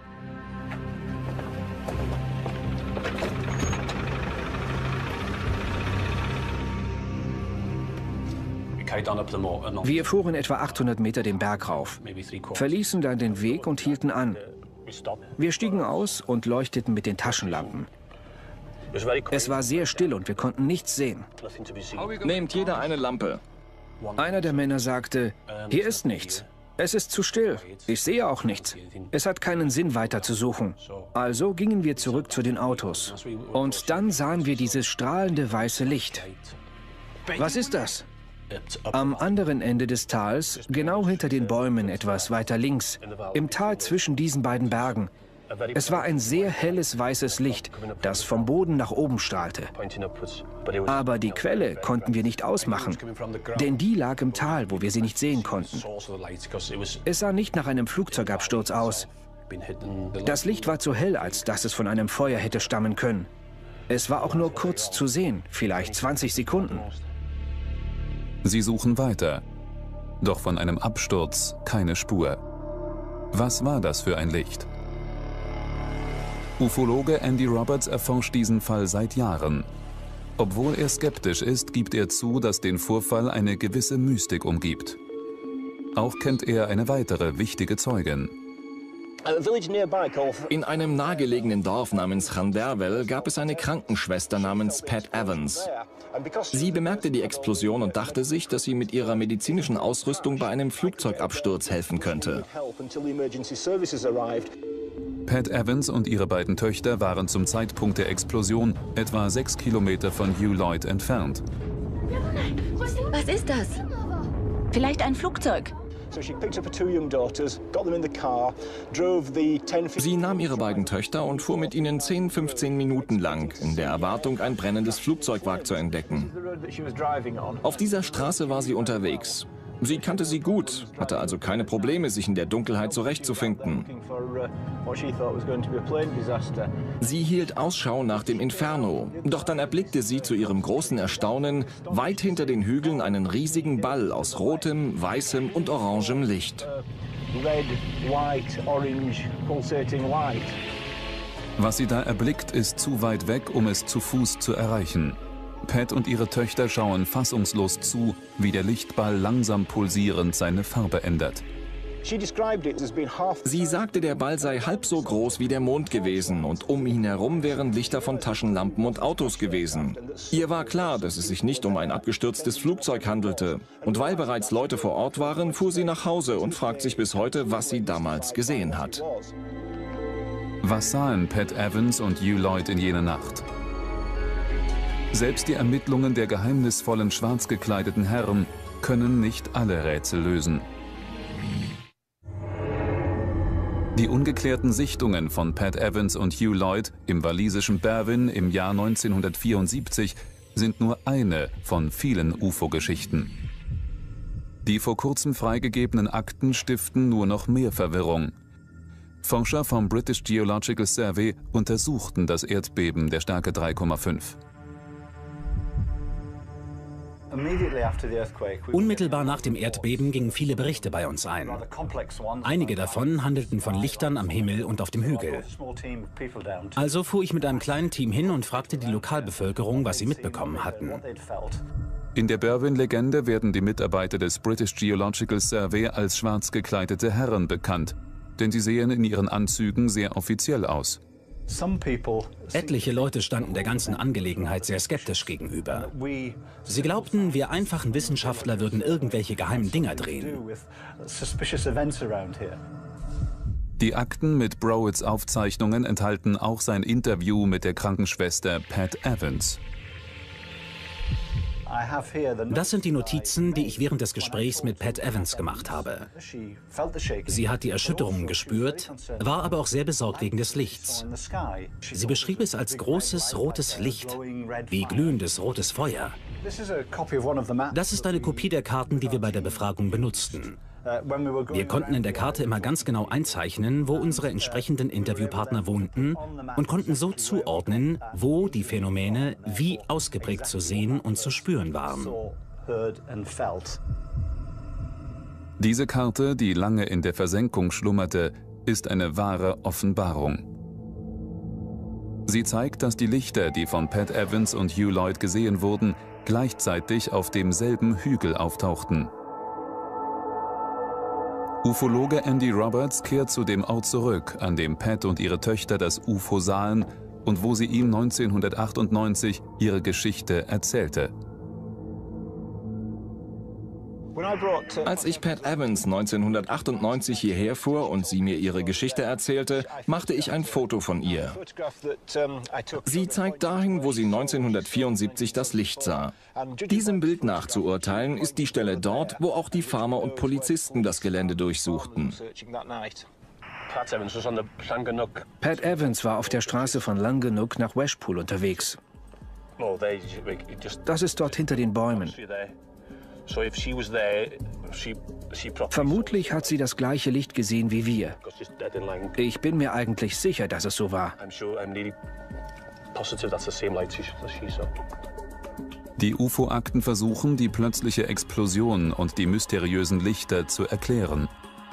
Wir fuhren etwa achthundert Meter den Berg rauf, verließen dann den Weg und hielten an. Wir stiegen aus und leuchteten mit den Taschenlampen. Es war sehr still und wir konnten nichts sehen. Nehmt jeder eine Lampe. Einer der Männer sagte, hier ist nichts. Es ist zu still. Ich sehe auch nichts. Es hat keinen Sinn, weiter zu suchen. Also gingen wir zurück zu den Autos. Und dann sahen wir dieses strahlende weiße Licht. Was ist das? Am anderen Ende des Tals, genau hinter den Bäumen, etwas weiter links, im Tal zwischen diesen beiden Bergen. Es war ein sehr helles weißes Licht, das vom Boden nach oben strahlte. Aber die Quelle konnten wir nicht ausmachen, denn die lag im Tal, wo wir sie nicht sehen konnten. Es sah nicht nach einem Flugzeugabsturz aus. Das Licht war zu hell, als dass es von einem Feuer hätte stammen können. Es war auch nur kurz zu sehen, vielleicht zwanzig Sekunden. Sie suchen weiter. Doch von einem Absturz keine Spur. Was war das für ein Licht? Ufologe Andy Roberts erforscht diesen Fall seit Jahren. Obwohl er skeptisch ist, gibt er zu, dass den Vorfall eine gewisse Mystik umgibt. Auch kennt er eine weitere wichtige Zeugin. In einem nahegelegenen Dorf namens Llanderfel gab es eine Krankenschwester namens Pat Evans. Sie bemerkte die Explosion und dachte sich, dass sie mit ihrer medizinischen Ausrüstung bei einem Flugzeugabsturz helfen könnte. Pat Evans und ihre beiden Töchter waren zum Zeitpunkt der Explosion etwa sechs Kilometer von Hugh Lloyd entfernt. Was ist das? Vielleicht ein Flugzeug. Sie nahm ihre beiden Töchter und fuhr mit ihnen zehn, fünfzehn Minuten lang, in der Erwartung, ein brennendes Flugzeugwrack zu entdecken. Auf dieser Straße war sie unterwegs. Sie kannte sie gut, hatte also keine Probleme, sich in der Dunkelheit zurechtzufinden. Sie hielt Ausschau nach dem Inferno, doch dann erblickte sie zu ihrem großen Erstaunen weit hinter den Hügeln einen riesigen Ball aus rotem, weißem und orangem Licht. Was sie da erblickt, ist zu weit weg, um es zu Fuß zu erreichen. Pat und ihre Töchter schauen fassungslos zu, wie der Lichtball langsam pulsierend seine Farbe ändert. Sie sagte, der Ball sei halb so groß wie der Mond gewesen und um ihn herum wären Lichter von Taschenlampen und Autos gewesen. Ihr war klar, dass es sich nicht um ein abgestürztes Flugzeug handelte. Und weil bereits Leute vor Ort waren, fuhr sie nach Hause und fragt sich bis heute, was sie damals gesehen hat. Was sahen Pat Evans und Hugh Lloyd in jener Nacht? Selbst die Ermittlungen der geheimnisvollen schwarz gekleideten Herren können nicht alle Rätsel lösen. Die ungeklärten Sichtungen von Pat Evans und Hugh Lloyd im walisischen Berwyn im Jahr neunzehnhundertvierundsiebzig sind nur eine von vielen U F O-Geschichten. Die vor kurzem freigegebenen Akten stiften nur noch mehr Verwirrung. Forscher vom British Geological Survey untersuchten das Erdbeben der Stärke drei Komma fünf. Unmittelbar nach dem Erdbeben gingen viele Berichte bei uns ein. Einige davon handelten von Lichtern am Himmel und auf dem Hügel. Also fuhr ich mit einem kleinen Team hin und fragte die Lokalbevölkerung, was sie mitbekommen hatten. In der Berwyn-Legende werden die Mitarbeiter des British Geological Survey als schwarz gekleidete Herren bekannt, denn sie sehen in ihren Anzügen sehr offiziell aus. Etliche Leute standen der ganzen Angelegenheit sehr skeptisch gegenüber. Sie glaubten, wir einfachen Wissenschaftler würden irgendwelche geheimen Dinger drehen. Die Akten mit Browitts Aufzeichnungen enthalten auch sein Interview mit der Krankenschwester Pat Evans. Das sind die Notizen, die ich während des Gesprächs mit Pat Evans gemacht habe. Sie hat die Erschütterungen gespürt, war aber auch sehr besorgt wegen des Lichts. Sie beschrieb es als großes rotes Licht, wie glühendes rotes Feuer. Das ist eine Kopie der Karten, die wir bei der Befragung benutzten. Wir konnten in der Karte immer ganz genau einzeichnen, wo unsere entsprechenden Interviewpartner wohnten und konnten so zuordnen, wo die Phänomene wie ausgeprägt zu sehen und zu spüren waren. Diese Karte, die lange in der Versenkung schlummerte, ist eine wahre Offenbarung. Sie zeigt, dass die Lichter, die von Pat Evans und Hugh Lloyd gesehen wurden, gleichzeitig auf demselben Hügel auftauchten. Ufologe Andy Roberts kehrt zu dem Ort zurück, an dem Pat und ihre Töchter das U F O sahen und wo sie ihm neunzehnhundertachtundneunzig ihre Geschichte erzählte. Als ich Pat Evans neunzehnhundertachtundneunzig hierher fuhr und sie mir ihre Geschichte erzählte, machte ich ein Foto von ihr. Sie zeigt dahin, wo sie neunzehnhundertvierundsiebzig das Licht sah. Diesem Bild nachzuurteilen, ist die Stelle dort, wo auch die Farmer und Polizisten das Gelände durchsuchten. Pat Evans war auf der Straße von Llangannock nach Weshpool unterwegs. Das ist dort hinter den Bäumen. Vermutlich hat sie das gleiche Licht gesehen wie wir. Ich bin mir eigentlich sicher, dass es so war. Die U F O-Akten versuchen, die plötzliche Explosion und die mysteriösen Lichter zu erklären.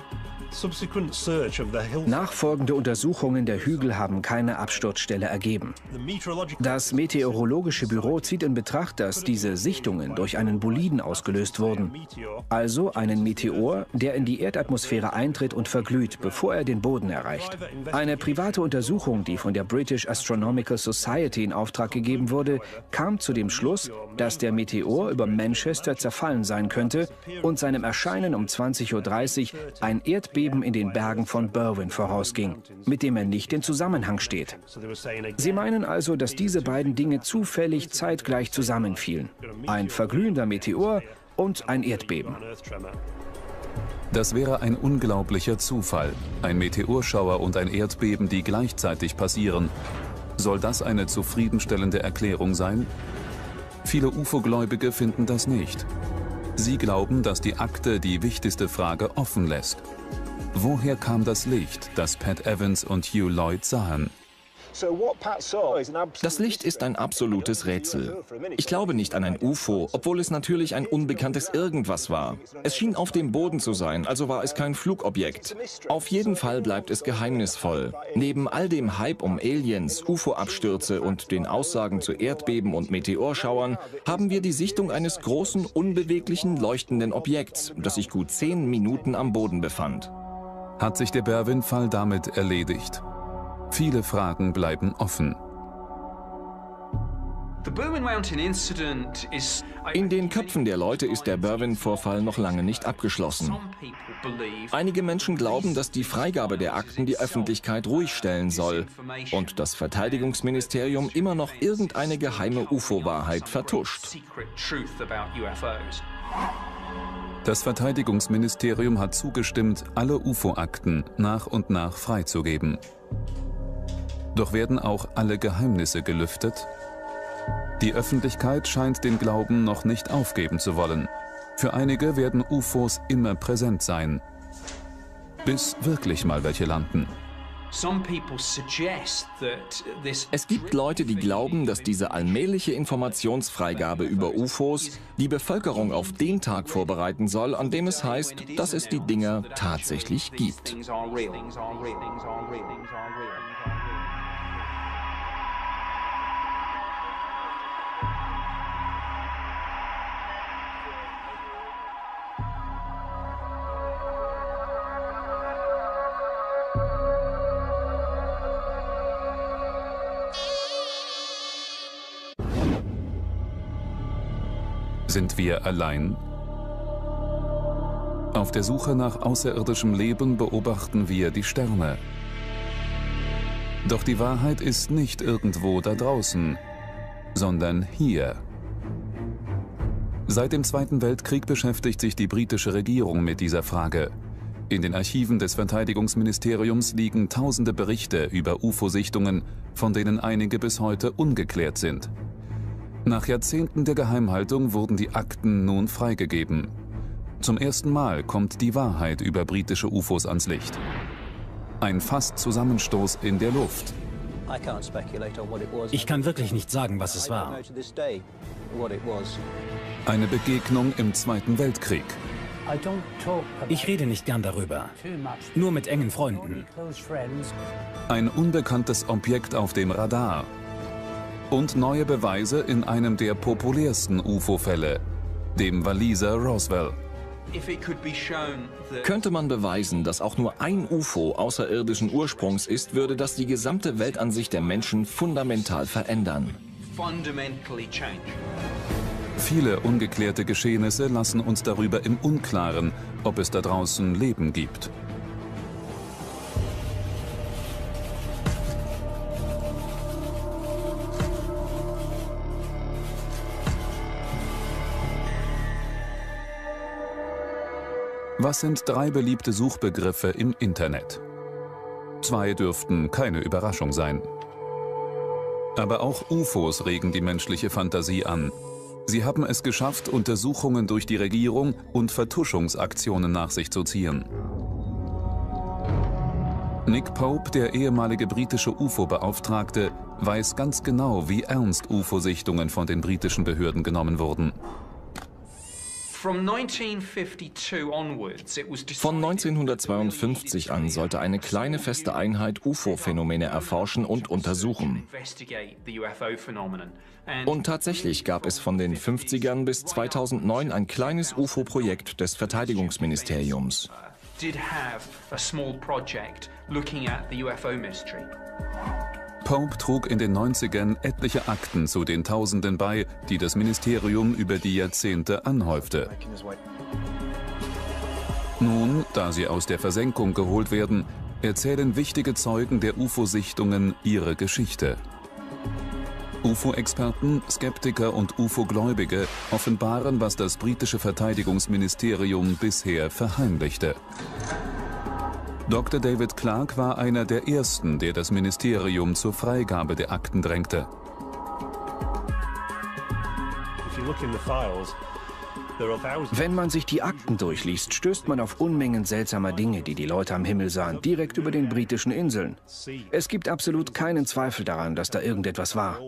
Nachfolgende Untersuchungen der Hügel haben keine Absturzstelle ergeben. Das Meteorologische Büro zieht in Betracht, dass diese Sichtungen durch einen Boliden ausgelöst wurden. Also einen Meteor, der in die Erdatmosphäre eintritt und verglüht, bevor er den Boden erreicht. Eine private Untersuchung, die von der British Astronomical Society in Auftrag gegeben wurde, kam zu dem Schluss, dass der Meteor über Manchester zerfallen sein könnte und seinem Erscheinen um zwanzig Uhr dreißig ein Erdbeben in den Bergen von Berwyn vorausging, mit dem er nicht in Zusammenhang steht. Sie meinen also, dass diese beiden Dinge zufällig zeitgleich zusammenfielen. Ein verglühender Meteor und ein Erdbeben. Das wäre ein unglaublicher Zufall. Ein Meteorschauer und ein Erdbeben, die gleichzeitig passieren. Soll das eine zufriedenstellende Erklärung sein? Viele U F O-Gläubige finden das nicht. Sie glauben, dass die Akte die wichtigste Frage offen lässt. Woher kam das Licht, das Pat Evans und Hugh Lloyd sahen? Das Licht ist ein absolutes Rätsel. Ich glaube nicht an ein U F O, obwohl es natürlich ein unbekanntes Irgendwas war. Es schien auf dem Boden zu sein, also war es kein Flugobjekt. Auf jeden Fall bleibt es geheimnisvoll. Neben all dem Hype um Aliens, U F O-Abstürze und den Aussagen zu Erdbeben und Meteorschauern haben wir die Sichtung eines großen, unbeweglichen, leuchtenden Objekts, das sich gut zehn Minuten am Boden befand. Hat sich der Berwyn-Fall damit erledigt? Viele Fragen bleiben offen. In den Köpfen der Leute ist der Berwyn-Vorfall noch lange nicht abgeschlossen. Einige Menschen glauben, dass die Freigabe der Akten die Öffentlichkeit ruhig stellen soll und das Verteidigungsministerium immer noch irgendeine geheime U F O-Wahrheit vertuscht. Das Verteidigungsministerium hat zugestimmt, alle U F O-Akten nach und nach freizugeben. Doch werden auch alle Geheimnisse gelüftet? Die Öffentlichkeit scheint den Glauben noch nicht aufgeben zu wollen. Für einige werden U F Os immer präsent sein, bis wirklich mal welche landen. Es gibt Leute, die glauben, dass diese allmähliche Informationsfreigabe über U F Os die Bevölkerung auf den Tag vorbereiten soll, an dem es heißt, dass es die Dinger tatsächlich gibt. Sind wir allein? Auf der Suche nach außerirdischem Leben beobachten wir die Sterne. Doch die Wahrheit ist nicht irgendwo da draußen, sondern hier. Seit dem Zweiten Weltkrieg beschäftigt sich die britische Regierung mit dieser Frage. In den Archiven des Verteidigungsministeriums liegen tausende Berichte über U F O-Sichtungen, von denen einige bis heute ungeklärt sind. Nach Jahrzehnten der Geheimhaltung wurden die Akten nun freigegeben. Zum ersten Mal kommt die Wahrheit über britische U F Os ans Licht. Ein Fast-Zusammenstoß in der Luft. Ich kann wirklich nicht sagen, was es war. Eine Begegnung im Zweiten Weltkrieg. Ich rede nicht gern darüber. Nur mit engen Freunden. Ein unbekanntes Objekt auf dem Radar. Und neue Beweise in einem der populärsten U F O-Fälle, dem Walliser Roswell. Könnte man beweisen, dass auch nur ein U F O außerirdischen Ursprungs ist, würde das die gesamte Weltansicht der Menschen fundamental verändern. Viele ungeklärte Geschehnisse lassen uns darüber im Unklaren, ob es da draußen Leben gibt. Was sind drei beliebte Suchbegriffe im Internet? Zwei dürften keine Überraschung sein. Aber auch U F Os regen die menschliche Fantasie an. Sie haben es geschafft, Untersuchungen durch die Regierung und Vertuschungsaktionen nach sich zu ziehen. Nick Pope, der ehemalige britische U F O-Beauftragte, weiß ganz genau, wie ernst U F O-Sichtungen von den britischen Behörden genommen wurden. Von neunzehnhundertzweiundfünfzig an sollte eine kleine feste Einheit U F O-Phänomene erforschen und untersuchen. Und tatsächlich gab es von den fünfzigern bis zweitausendneun ein kleines U F O-Projekt des Verteidigungsministeriums. Pope trug in den neunzigern etliche Akten zu den Tausenden bei, die das Ministerium über die Jahrzehnte anhäufte. Nun, da sie aus der Versenkung geholt werden, erzählen wichtige Zeugen der U F O-Sichtungen ihre Geschichte. U F O-Experten, Skeptiker und U F O-Gläubige offenbaren, was das britische Verteidigungsministerium bisher verheimlichte. Doktor David Clarke war einer der ersten, der das Ministerium zur Freigabe der Akten drängte. Wenn man sich die Akten durchliest, stößt man auf Unmengen seltsamer Dinge, die die Leute am Himmel sahen, direkt über den britischen Inseln. Es gibt absolut keinen Zweifel daran, dass da irgendetwas war.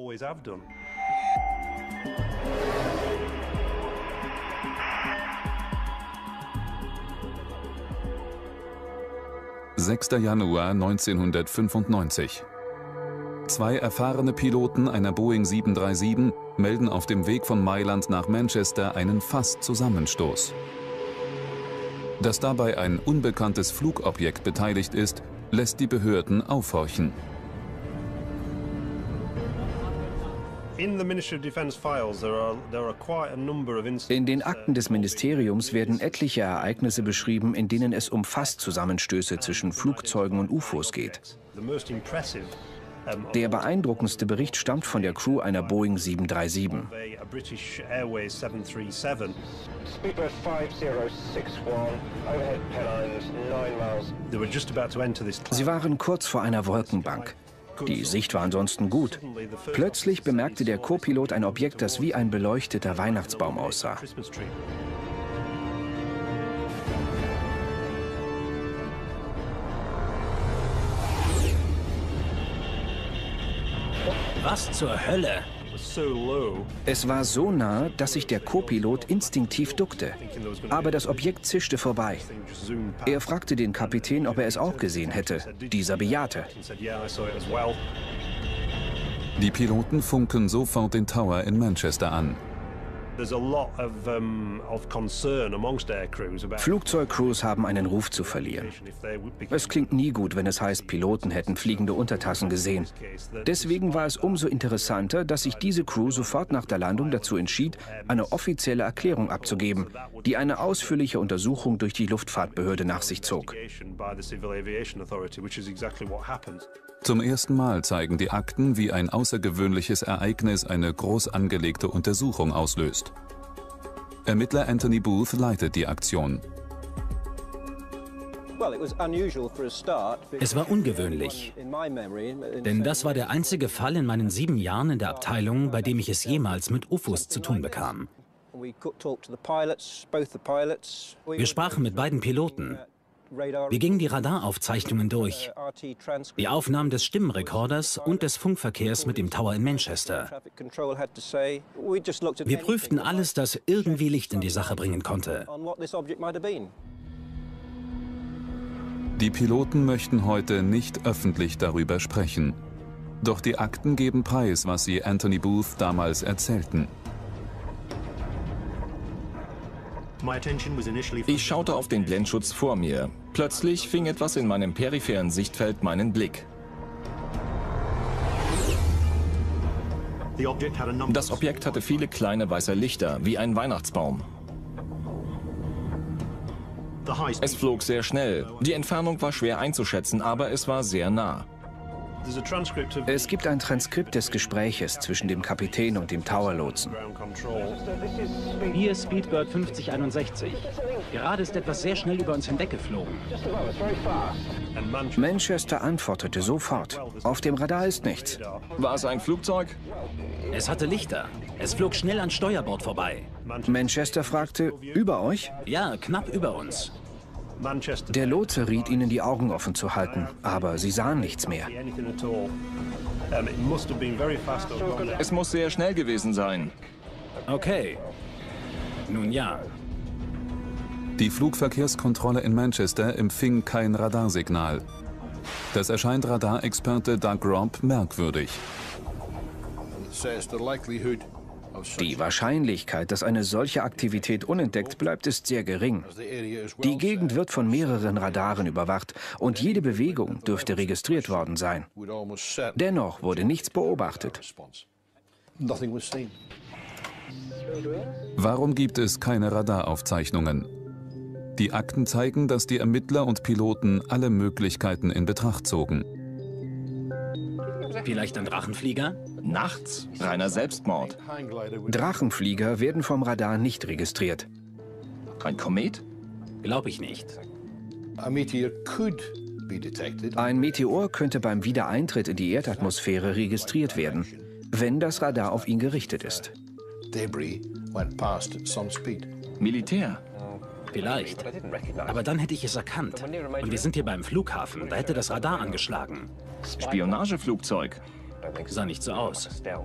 sechster Januar neunzehnhundertfünfundneunzig. Zwei erfahrene Piloten einer Boeing sieben drei sieben melden auf dem Weg von Mailand nach Manchester einen Fast-Zusammenstoß. Dass dabei ein unbekanntes Flugobjekt beteiligt ist, lässt die Behörden aufhorchen. In den Akten des Ministeriums werden etliche Ereignisse beschrieben, in denen es um Fast-Zusammenstöße zwischen Flugzeugen und U F Os geht. Der beeindruckendste Bericht stammt von der Crew einer Boeing sieben drei sieben. Sie waren kurz vor einer Wolkenbank. Die Sicht war ansonsten gut. Plötzlich bemerkte der Co-Pilot ein Objekt, das wie ein beleuchteter Weihnachtsbaum aussah. Was zur Hölle? Es war so nah, dass sich der Co-Pilot instinktiv duckte. Aber das Objekt zischte vorbei. Er fragte den Kapitän, ob er es auch gesehen hätte. Dieser bejahte. Die Piloten funken sofort den Tower in Manchester an. Flugzeugcrews haben einen Ruf zu verlieren. Es klingt nie gut, wenn es heißt, Piloten hätten fliegende Untertassen gesehen. Deswegen war es umso interessanter, dass sich diese Crew sofort nach der Landung dazu entschied, eine offizielle Erklärung abzugeben, die eine ausführliche Untersuchung durch die Luftfahrtbehörde nach sich zog. Zum ersten Mal zeigen die Akten, wie ein außergewöhnliches Ereignis eine groß angelegte Untersuchung auslöst. Ermittler Anthony Booth leitet die Aktion. Es war ungewöhnlich, denn das war der einzige Fall in meinen sieben Jahren in der Abteilung, bei dem ich es jemals mit U F Os zu tun bekam. Wir sprachen mit beiden Piloten. Wir gingen die Radaraufzeichnungen durch, die Aufnahmen des Stimmenrekorders und des Funkverkehrs mit dem Tower in Manchester. Wir prüften alles, das irgendwie Licht in die Sache bringen konnte. Die Piloten möchten heute nicht öffentlich darüber sprechen. Doch die Akten geben preis, was sie Anthony Booth damals erzählten. Ich schaute auf den Blendschutz vor mir. Plötzlich fing etwas in meinem peripheren Sichtfeld meinen Blick. Das Objekt hatte viele kleine weiße Lichter, wie ein Weihnachtsbaum. Es flog sehr schnell. Die Entfernung war schwer einzuschätzen, aber es war sehr nah. Es gibt ein Transkript des Gespräches zwischen dem Kapitän und dem Tower-Lotsen. Hier Speedbird fünfzig einundsechzig. Gerade ist etwas sehr schnell über uns hinweggeflogen. Manchester antwortete sofort. Auf dem Radar ist nichts. War es ein Flugzeug? Es hatte Lichter. Es flog schnell an Steuerbord vorbei. Manchester fragte, über euch? Ja, knapp über uns. Der Lotse riet ihnen, die Augen offen zu halten, aber sie sahen nichts mehr. Es muss sehr schnell gewesen sein. Okay. Nun ja. Die Flugverkehrskontrolle in Manchester empfing kein Radarsignal. Das erscheint Radarexperte Doug Robb merkwürdig. Die Wahrscheinlichkeit, dass eine solche Aktivität unentdeckt bleibt, ist sehr gering. Die Gegend wird von mehreren Radaren überwacht und jede Bewegung dürfte registriert worden sein. Dennoch wurde nichts beobachtet. Warum gibt es keine Radaraufzeichnungen? Die Akten zeigen, dass die Ermittler und Piloten alle Möglichkeiten in Betracht zogen. Vielleicht ein Drachenflieger? Nachts? Reiner Selbstmord. Drachenflieger werden vom Radar nicht registriert. Ein Komet? Glaube ich nicht. Ein Meteor könnte beim Wiedereintritt in die Erdatmosphäre registriert werden, wenn das Radar auf ihn gerichtet ist. Militär? Vielleicht. Aber dann hätte ich es erkannt. Und wir sind hier beim Flughafen. Da hätte das Radar angeschlagen. Spionageflugzeug? Sah nicht so aus.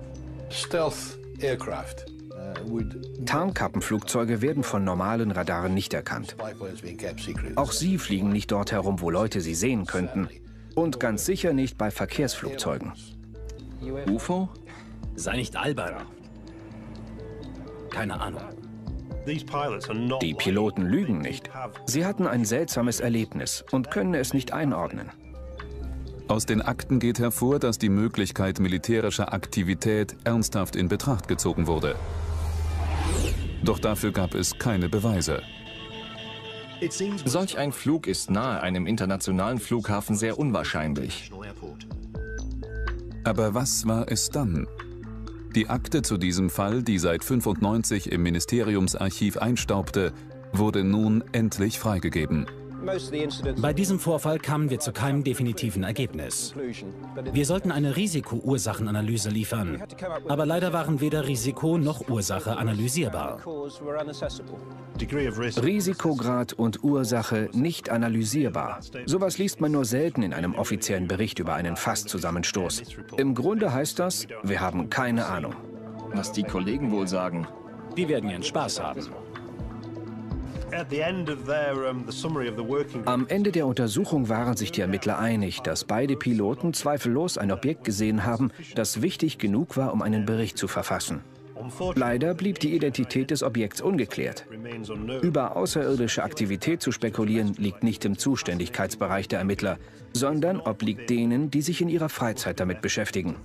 Tarnkappenflugzeuge werden von normalen Radaren nicht erkannt. Auch sie fliegen nicht dort herum, wo Leute sie sehen könnten. Und ganz sicher nicht bei Verkehrsflugzeugen. U F O? Sei nicht albern. Keine Ahnung. Die Piloten lügen nicht. Sie hatten ein seltsames Erlebnis und können es nicht einordnen. Aus den Akten geht hervor, dass die Möglichkeit militärischer Aktivität ernsthaft in Betracht gezogen wurde. Doch dafür gab es keine Beweise. Solch ein Flug ist nahe einem internationalen Flughafen sehr unwahrscheinlich. Aber was war es dann? Die Akte zu diesem Fall, die seit fünfundneunzig im Ministeriumsarchiv einstaubte, wurde nun endlich freigegeben. Bei diesem Vorfall kamen wir zu keinem definitiven Ergebnis. Wir sollten eine Risiko-Ursachenanalyse liefern, aber leider waren weder Risiko noch Ursache analysierbar. Risikograd und Ursache nicht analysierbar. Sowas liest man nur selten in einem offiziellen Bericht über einen Fasszusammenstoß. Im Grunde heißt das, wir haben keine Ahnung. Was die Kollegen wohl sagen. Die werden ihren Spaß haben. Am Ende der Untersuchung waren sich die Ermittler einig, dass beide Piloten zweifellos ein Objekt gesehen haben, das wichtig genug war, um einen Bericht zu verfassen. Leider blieb die Identität des Objekts ungeklärt. Über außerirdische Aktivität zu spekulieren, liegt nicht im Zuständigkeitsbereich der Ermittler, sondern obliegt denen, die sich in ihrer Freizeit damit beschäftigen.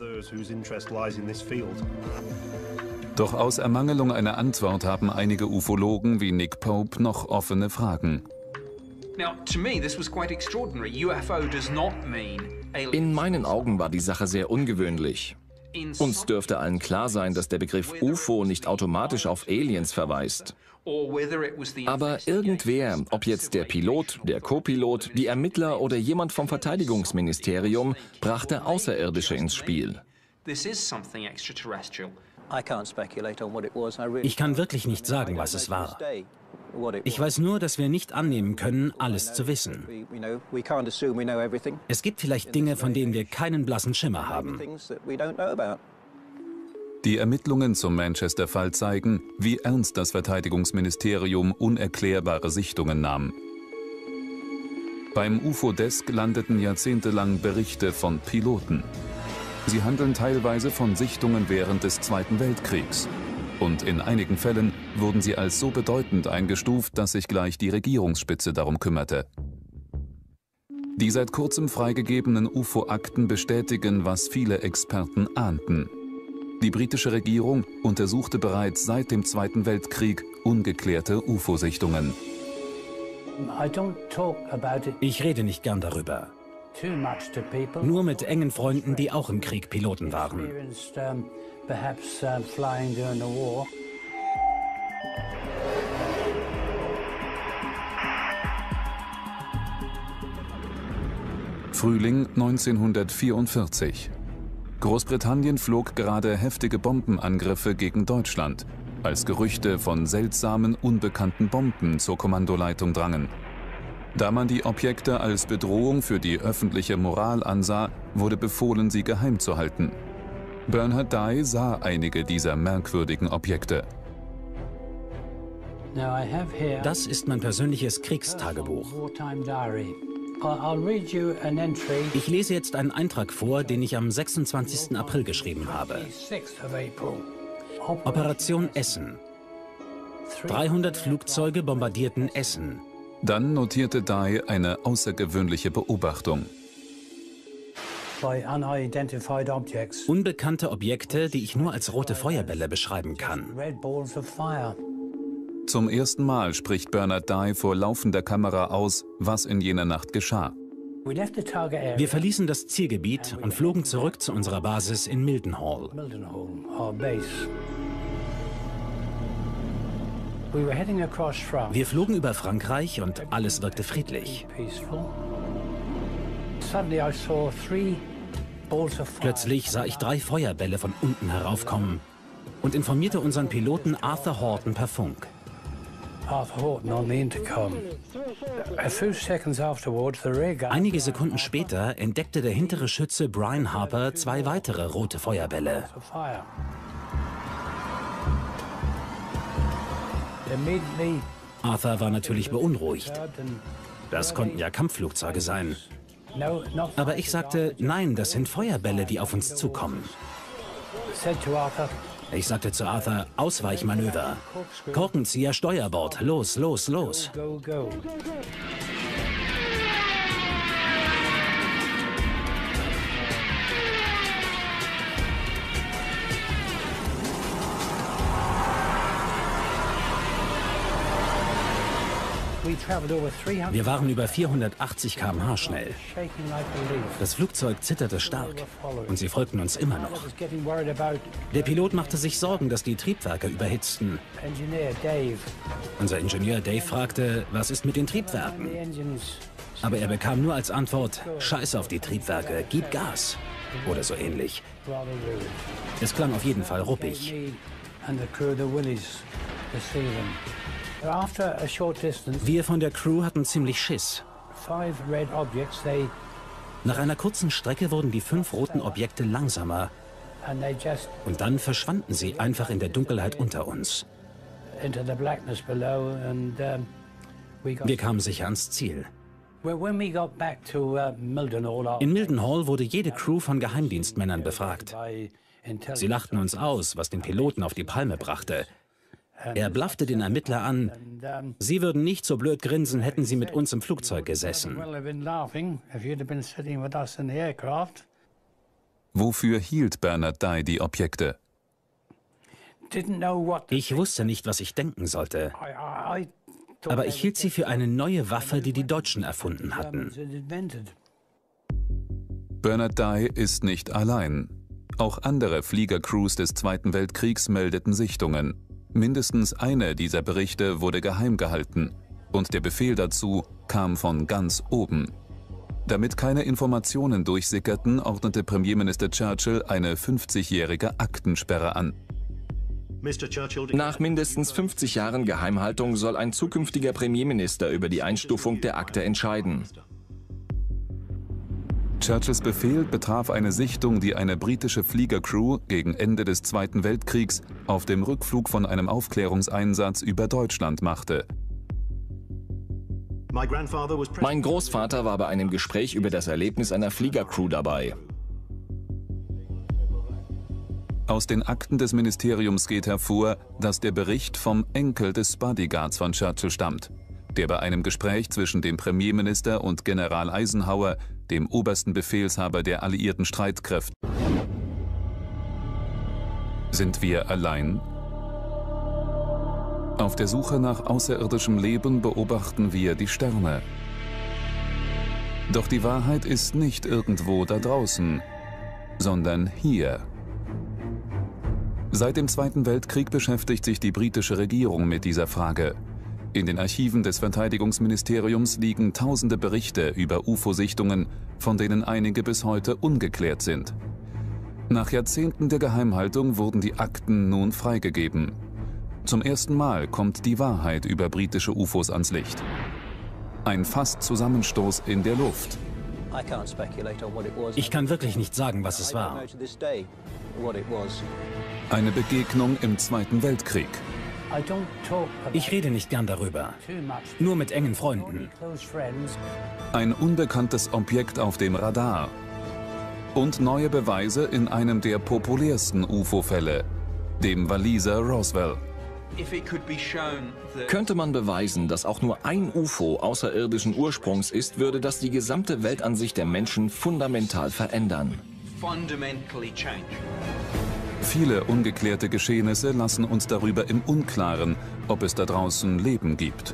Doch aus Ermangelung einer Antwort haben einige Ufologen wie Nick Pope noch offene Fragen. In meinen Augen war die Sache sehr ungewöhnlich. Uns dürfte allen klar sein, dass der Begriff U F O nicht automatisch auf Aliens verweist. Aber irgendwer, ob jetzt der Pilot, der Co-Pilot, die Ermittler oder jemand vom Verteidigungsministerium, brachte Außerirdische ins Spiel. Ich kann wirklich nicht sagen, was es war. Ich weiß nur, dass wir nicht annehmen können, alles zu wissen. Es gibt vielleicht Dinge, von denen wir keinen blassen Schimmer haben. Die Ermittlungen zum Manchester-Fall zeigen, wie ernst das Verteidigungsministerium unerklärbare Sichtungen nahm. Beim U F O-Desk landeten jahrzehntelang Berichte von Piloten. Sie handeln teilweise von Sichtungen während des Zweiten Weltkriegs. Und in einigen Fällen wurden sie als so bedeutend eingestuft, dass sich gleich die Regierungsspitze darum kümmerte. Die seit kurzem freigegebenen U F O-Akten bestätigen, was viele Experten ahnten. Die britische Regierung untersuchte bereits seit dem Zweiten Weltkrieg ungeklärte U F O-Sichtungen. Ich rede nicht gern darüber. Nur mit engen Freunden, die auch im Krieg Piloten waren. Frühling neunzehnhundertvierundvierzig. Großbritannien flog gerade heftige Bombenangriffe gegen Deutschland, als Gerüchte von seltsamen, unbekannten Bomben zur Kommandoleitung drangen. Da man die Objekte als Bedrohung für die öffentliche Moral ansah, wurde befohlen, sie geheim zu halten. Bernard Dye sah einige dieser merkwürdigen Objekte. Das ist mein persönliches Kriegstagebuch. Ich lese jetzt einen Eintrag vor, den ich am sechsundzwanzigsten April geschrieben habe. Operation Essen. dreihundert Flugzeuge bombardierten Essen. Dann notierte Dye eine außergewöhnliche Beobachtung. Unbekannte Objekte, die ich nur als rote Feuerbälle beschreiben kann. Zum ersten Mal spricht Bernard Dye vor laufender Kamera aus, was in jener Nacht geschah. Wir verließen das Zielgebiet und flogen zurück zu unserer Basis in Mildenhall. Wir flogen über Frankreich und alles wirkte friedlich. Plötzlich sah ich drei Feuerbälle von unten heraufkommen und informierte unseren Piloten Arthur Horton per Funk. Einige Sekunden später entdeckte der hintere Schütze Brian Harper zwei weitere rote Feuerbälle. Arthur war natürlich beunruhigt. Das konnten ja Kampfflugzeuge sein. Aber ich sagte, nein, das sind Feuerbälle, die auf uns zukommen. Ich sagte zu Arthur, Ausweichmanöver. Korkenzieher Steuerbord, los, los, los. Wir waren über vierhundertachtzig Kilometer pro Stunde schnell. Das Flugzeug zitterte stark und sie folgten uns immer noch. Der Pilot machte sich Sorgen, dass die Triebwerke überhitzten. Unser Ingenieur Dave fragte, was ist mit den Triebwerken? Aber er bekam nur als Antwort, Scheiß auf die Triebwerke, gib Gas. Oder so ähnlich. Es klang auf jeden Fall ruppig. Wir von der Crew hatten ziemlich Schiss. Nach einer kurzen Strecke wurden die fünf roten Objekte langsamer. Und dann verschwanden sie einfach in der Dunkelheit unter uns. Wir kamen sicher ans Ziel. In Mildenhall wurde jede Crew von Geheimdienstmännern befragt. Sie lachten uns aus, was den Piloten auf die Palme brachte. Er blaffte den Ermittler an, sie würden nicht so blöd grinsen, hätten sie mit uns im Flugzeug gesessen. Wofür hielt Bernard Dye die Objekte? Ich wusste nicht, was ich denken sollte. Aber ich hielt sie für eine neue Waffe, die die Deutschen erfunden hatten. Bernard Dye ist nicht allein. Auch andere Fliegercrews des Zweiten Weltkriegs meldeten Sichtungen. Mindestens eine dieser Berichte wurde geheim gehalten. Und der Befehl dazu kam von ganz oben. Damit keine Informationen durchsickerten, ordnete Premierminister Churchill eine fünfzigjährige Aktensperre an. Nach mindestens fünfzig Jahren Geheimhaltung soll ein zukünftiger Premierminister über die Einstufung der Akte entscheiden. Churchills Befehl betraf eine Sichtung, die eine britische Fliegercrew gegen Ende des Zweiten Weltkriegs auf dem Rückflug von einem Aufklärungseinsatz über Deutschland machte. Mein Großvater war bei einem Gespräch über das Erlebnis einer Fliegercrew dabei. Aus den Akten des Ministeriums geht hervor, dass der Bericht vom Enkel des Bodyguards von Churchill stammt, der bei einem Gespräch zwischen dem Premierminister und General Eisenhower, dem obersten Befehlshaber der alliierten Streitkräfte. Sind wir allein? Auf der Suche nach außerirdischem Leben beobachten wir die Sterne. Doch die Wahrheit ist nicht irgendwo da draußen, sondern hier. Seit dem Zweiten Weltkrieg beschäftigt sich die britische Regierung mit dieser Frage. In den Archiven des Verteidigungsministeriums liegen tausende Berichte über U F O-Sichtungen, von denen einige bis heute ungeklärt sind. Nach Jahrzehnten der Geheimhaltung wurden die Akten nun freigegeben. Zum ersten Mal kommt die Wahrheit über britische U F Os ans Licht. Ein Fast-Zusammenstoß in der Luft. Ich kann wirklich nicht sagen, was es war. Eine Begegnung im Zweiten Weltkrieg. Ich rede nicht gern darüber. Nur mit engen Freunden. Ein unbekanntes Objekt auf dem Radar. Und neue Beweise in einem der populärsten U F O-Fälle, dem Walliser Roswell. Könnte man beweisen, dass auch nur ein U F O außerirdischen Ursprungs ist, würde das die gesamte Weltansicht der Menschen fundamental verändern. Viele ungeklärte Geschehnisse lassen uns darüber im Unklaren, ob es da draußen Leben gibt.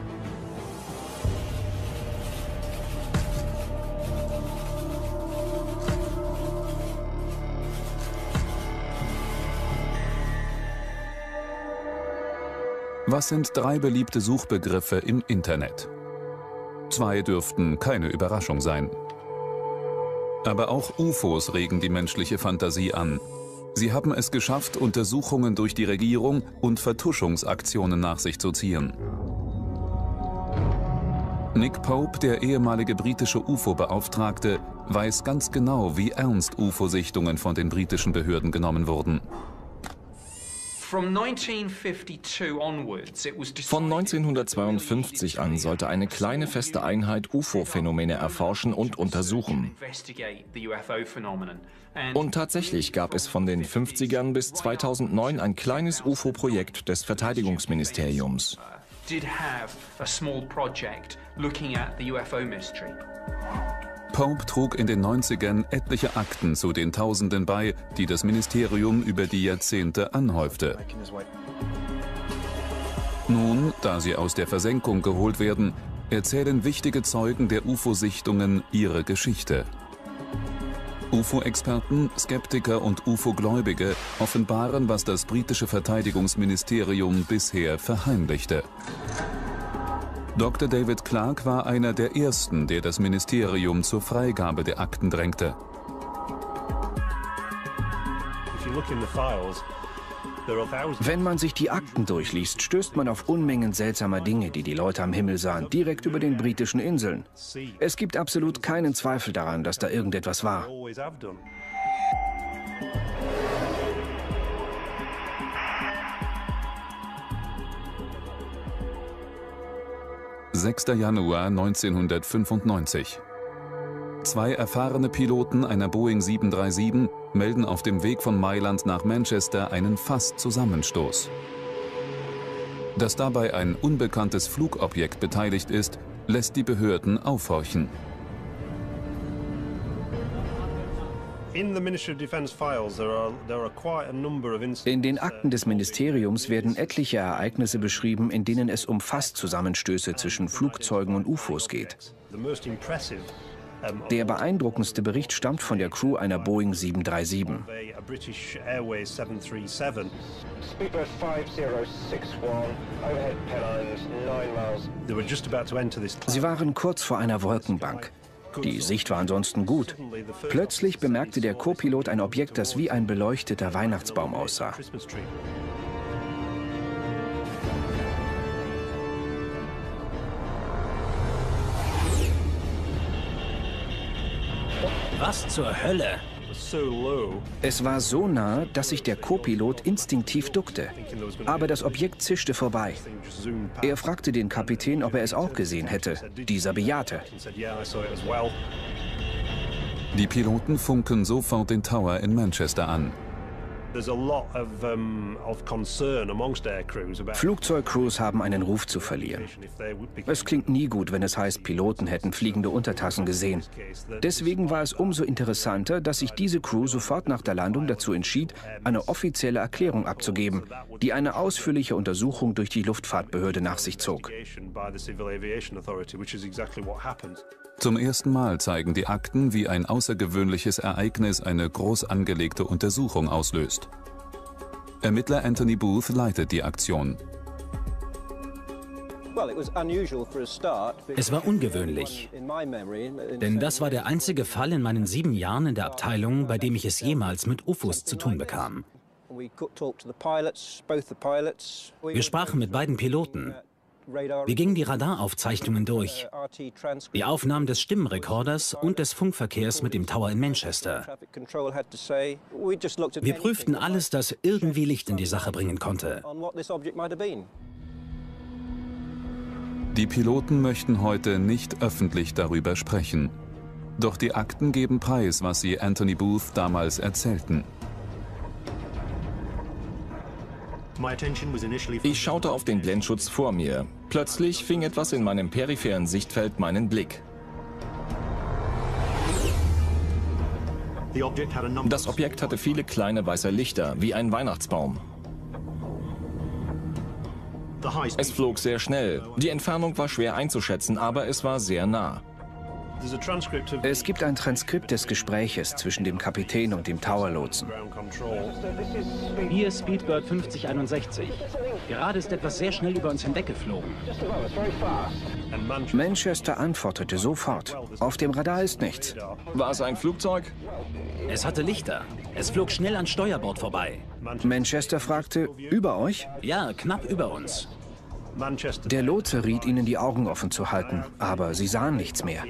Was sind drei beliebte Suchbegriffe im Internet? Zwei dürften keine Überraschung sein. Aber auch U F Os regen die menschliche Fantasie an. Sie haben es geschafft, Untersuchungen durch die Regierung und Vertuschungsaktionen nach sich zu ziehen. Nick Pope, der ehemalige britische U F O-Beauftragte, weiß ganz genau, wie ernst U F O-Sichtungen von den britischen Behörden genommen wurden. Von neunzehnhundertzweiundfünfzig an sollte eine kleine feste Einheit U F O-Phänomene erforschen und untersuchen. Und tatsächlich gab es von den fünfzigern bis zweitausendneun ein kleines U F O-Projekt des Verteidigungsministeriums. Pope trug in den neunzigern etliche Akten zu den Tausenden bei, die das Ministerium über die Jahrzehnte anhäufte. Nun, da sie aus der Versenkung geholt werden, erzählen wichtige Zeugen der U F O-Sichtungen ihre Geschichte. U F O-Experten, Skeptiker und U F O-Gläubige offenbaren, was das britische Verteidigungsministerium bisher verheimlichte. Doktor David Clarke war einer der ersten, der das Ministerium zur Freigabe der Akten drängte. Wenn man sich die Akten durchliest, stößt man auf Unmengen seltsamer Dinge, die die Leute am Himmel sahen, direkt über den britischen Inseln. Es gibt absolut keinen Zweifel daran, dass da irgendetwas war. sechster Januar neunzehnhundertfünfundneunzig. Zwei erfahrene Piloten einer Boeing sieben drei sieben melden auf dem Weg von Mailand nach Manchester einen Fast-Zusammenstoß. Dass dabei ein unbekanntes Flugobjekt beteiligt ist, lässt die Behörden aufhorchen. In den Akten des Ministeriums werden etliche Ereignisse beschrieben, in denen es um Fast-Zusammenstöße zwischen Flugzeugen und U F Os geht. Der beeindruckendste Bericht stammt von der Crew einer Boeing sieben drei sieben. Sie waren kurz vor einer Wolkenbank. Die Sicht war ansonsten gut. Plötzlich bemerkte der Co-Pilot ein Objekt, das wie ein beleuchteter Weihnachtsbaum aussah. Was zur Hölle? Es war so nah, dass sich der Co-Pilot instinktiv duckte. Aber das Objekt zischte vorbei. Er fragte den Kapitän, ob er es auch gesehen hätte. Dieser bejahte. Die Piloten funken sofort den Tower in Manchester an. Flugzeugcrews haben einen Ruf zu verlieren. Es klingt nie gut, wenn es heißt, Piloten hätten fliegende Untertassen gesehen. Deswegen war es umso interessanter, dass sich diese Crew sofort nach der Landung dazu entschied, eine offizielle Erklärung abzugeben, die eine ausführliche Untersuchung durch die Luftfahrtbehörde nach sich zog. Zum ersten Mal zeigen die Akten, wie ein außergewöhnliches Ereignis eine groß angelegte Untersuchung auslöst. Ermittler Anthony Booth leitet die Aktion. Es war ungewöhnlich, denn das war der einzige Fall in meinen sieben Jahren in der Abteilung, bei dem ich es jemals mit U F Os zu tun bekam. Wir sprachen mit beiden Piloten. Wir gingen die Radaraufzeichnungen durch, die Aufnahmen des Stimmenrekorders und des Funkverkehrs mit dem Tower in Manchester. Wir prüften alles, das irgendwie Licht in die Sache bringen konnte. Die Piloten möchten heute nicht öffentlich darüber sprechen. Doch die Akten geben preis, was sie Anthony Booth damals erzählten. Ich schaute auf den Blendschutz vor mir. Plötzlich fing etwas in meinem peripheren Sichtfeld meinen Blick. Das Objekt hatte viele kleine weiße Lichter, wie ein Weihnachtsbaum. Es flog sehr schnell. Die Entfernung war schwer einzuschätzen, aber es war sehr nah. Es gibt ein Transkript des Gespräches zwischen dem Kapitän und dem Tower-Lotsen. Hier Speedbird fünfzig einundsechzig. Gerade ist etwas sehr schnell über uns hinweggeflogen. Manchester antwortete sofort. Auf dem Radar ist nichts. War es ein Flugzeug? Es hatte Lichter. Es flog schnell an Steuerbord vorbei. Manchester fragte, über euch? Ja, knapp über uns. Der Lotse riet ihnen, die Augen offen zu halten, aber sie sahen nichts mehr.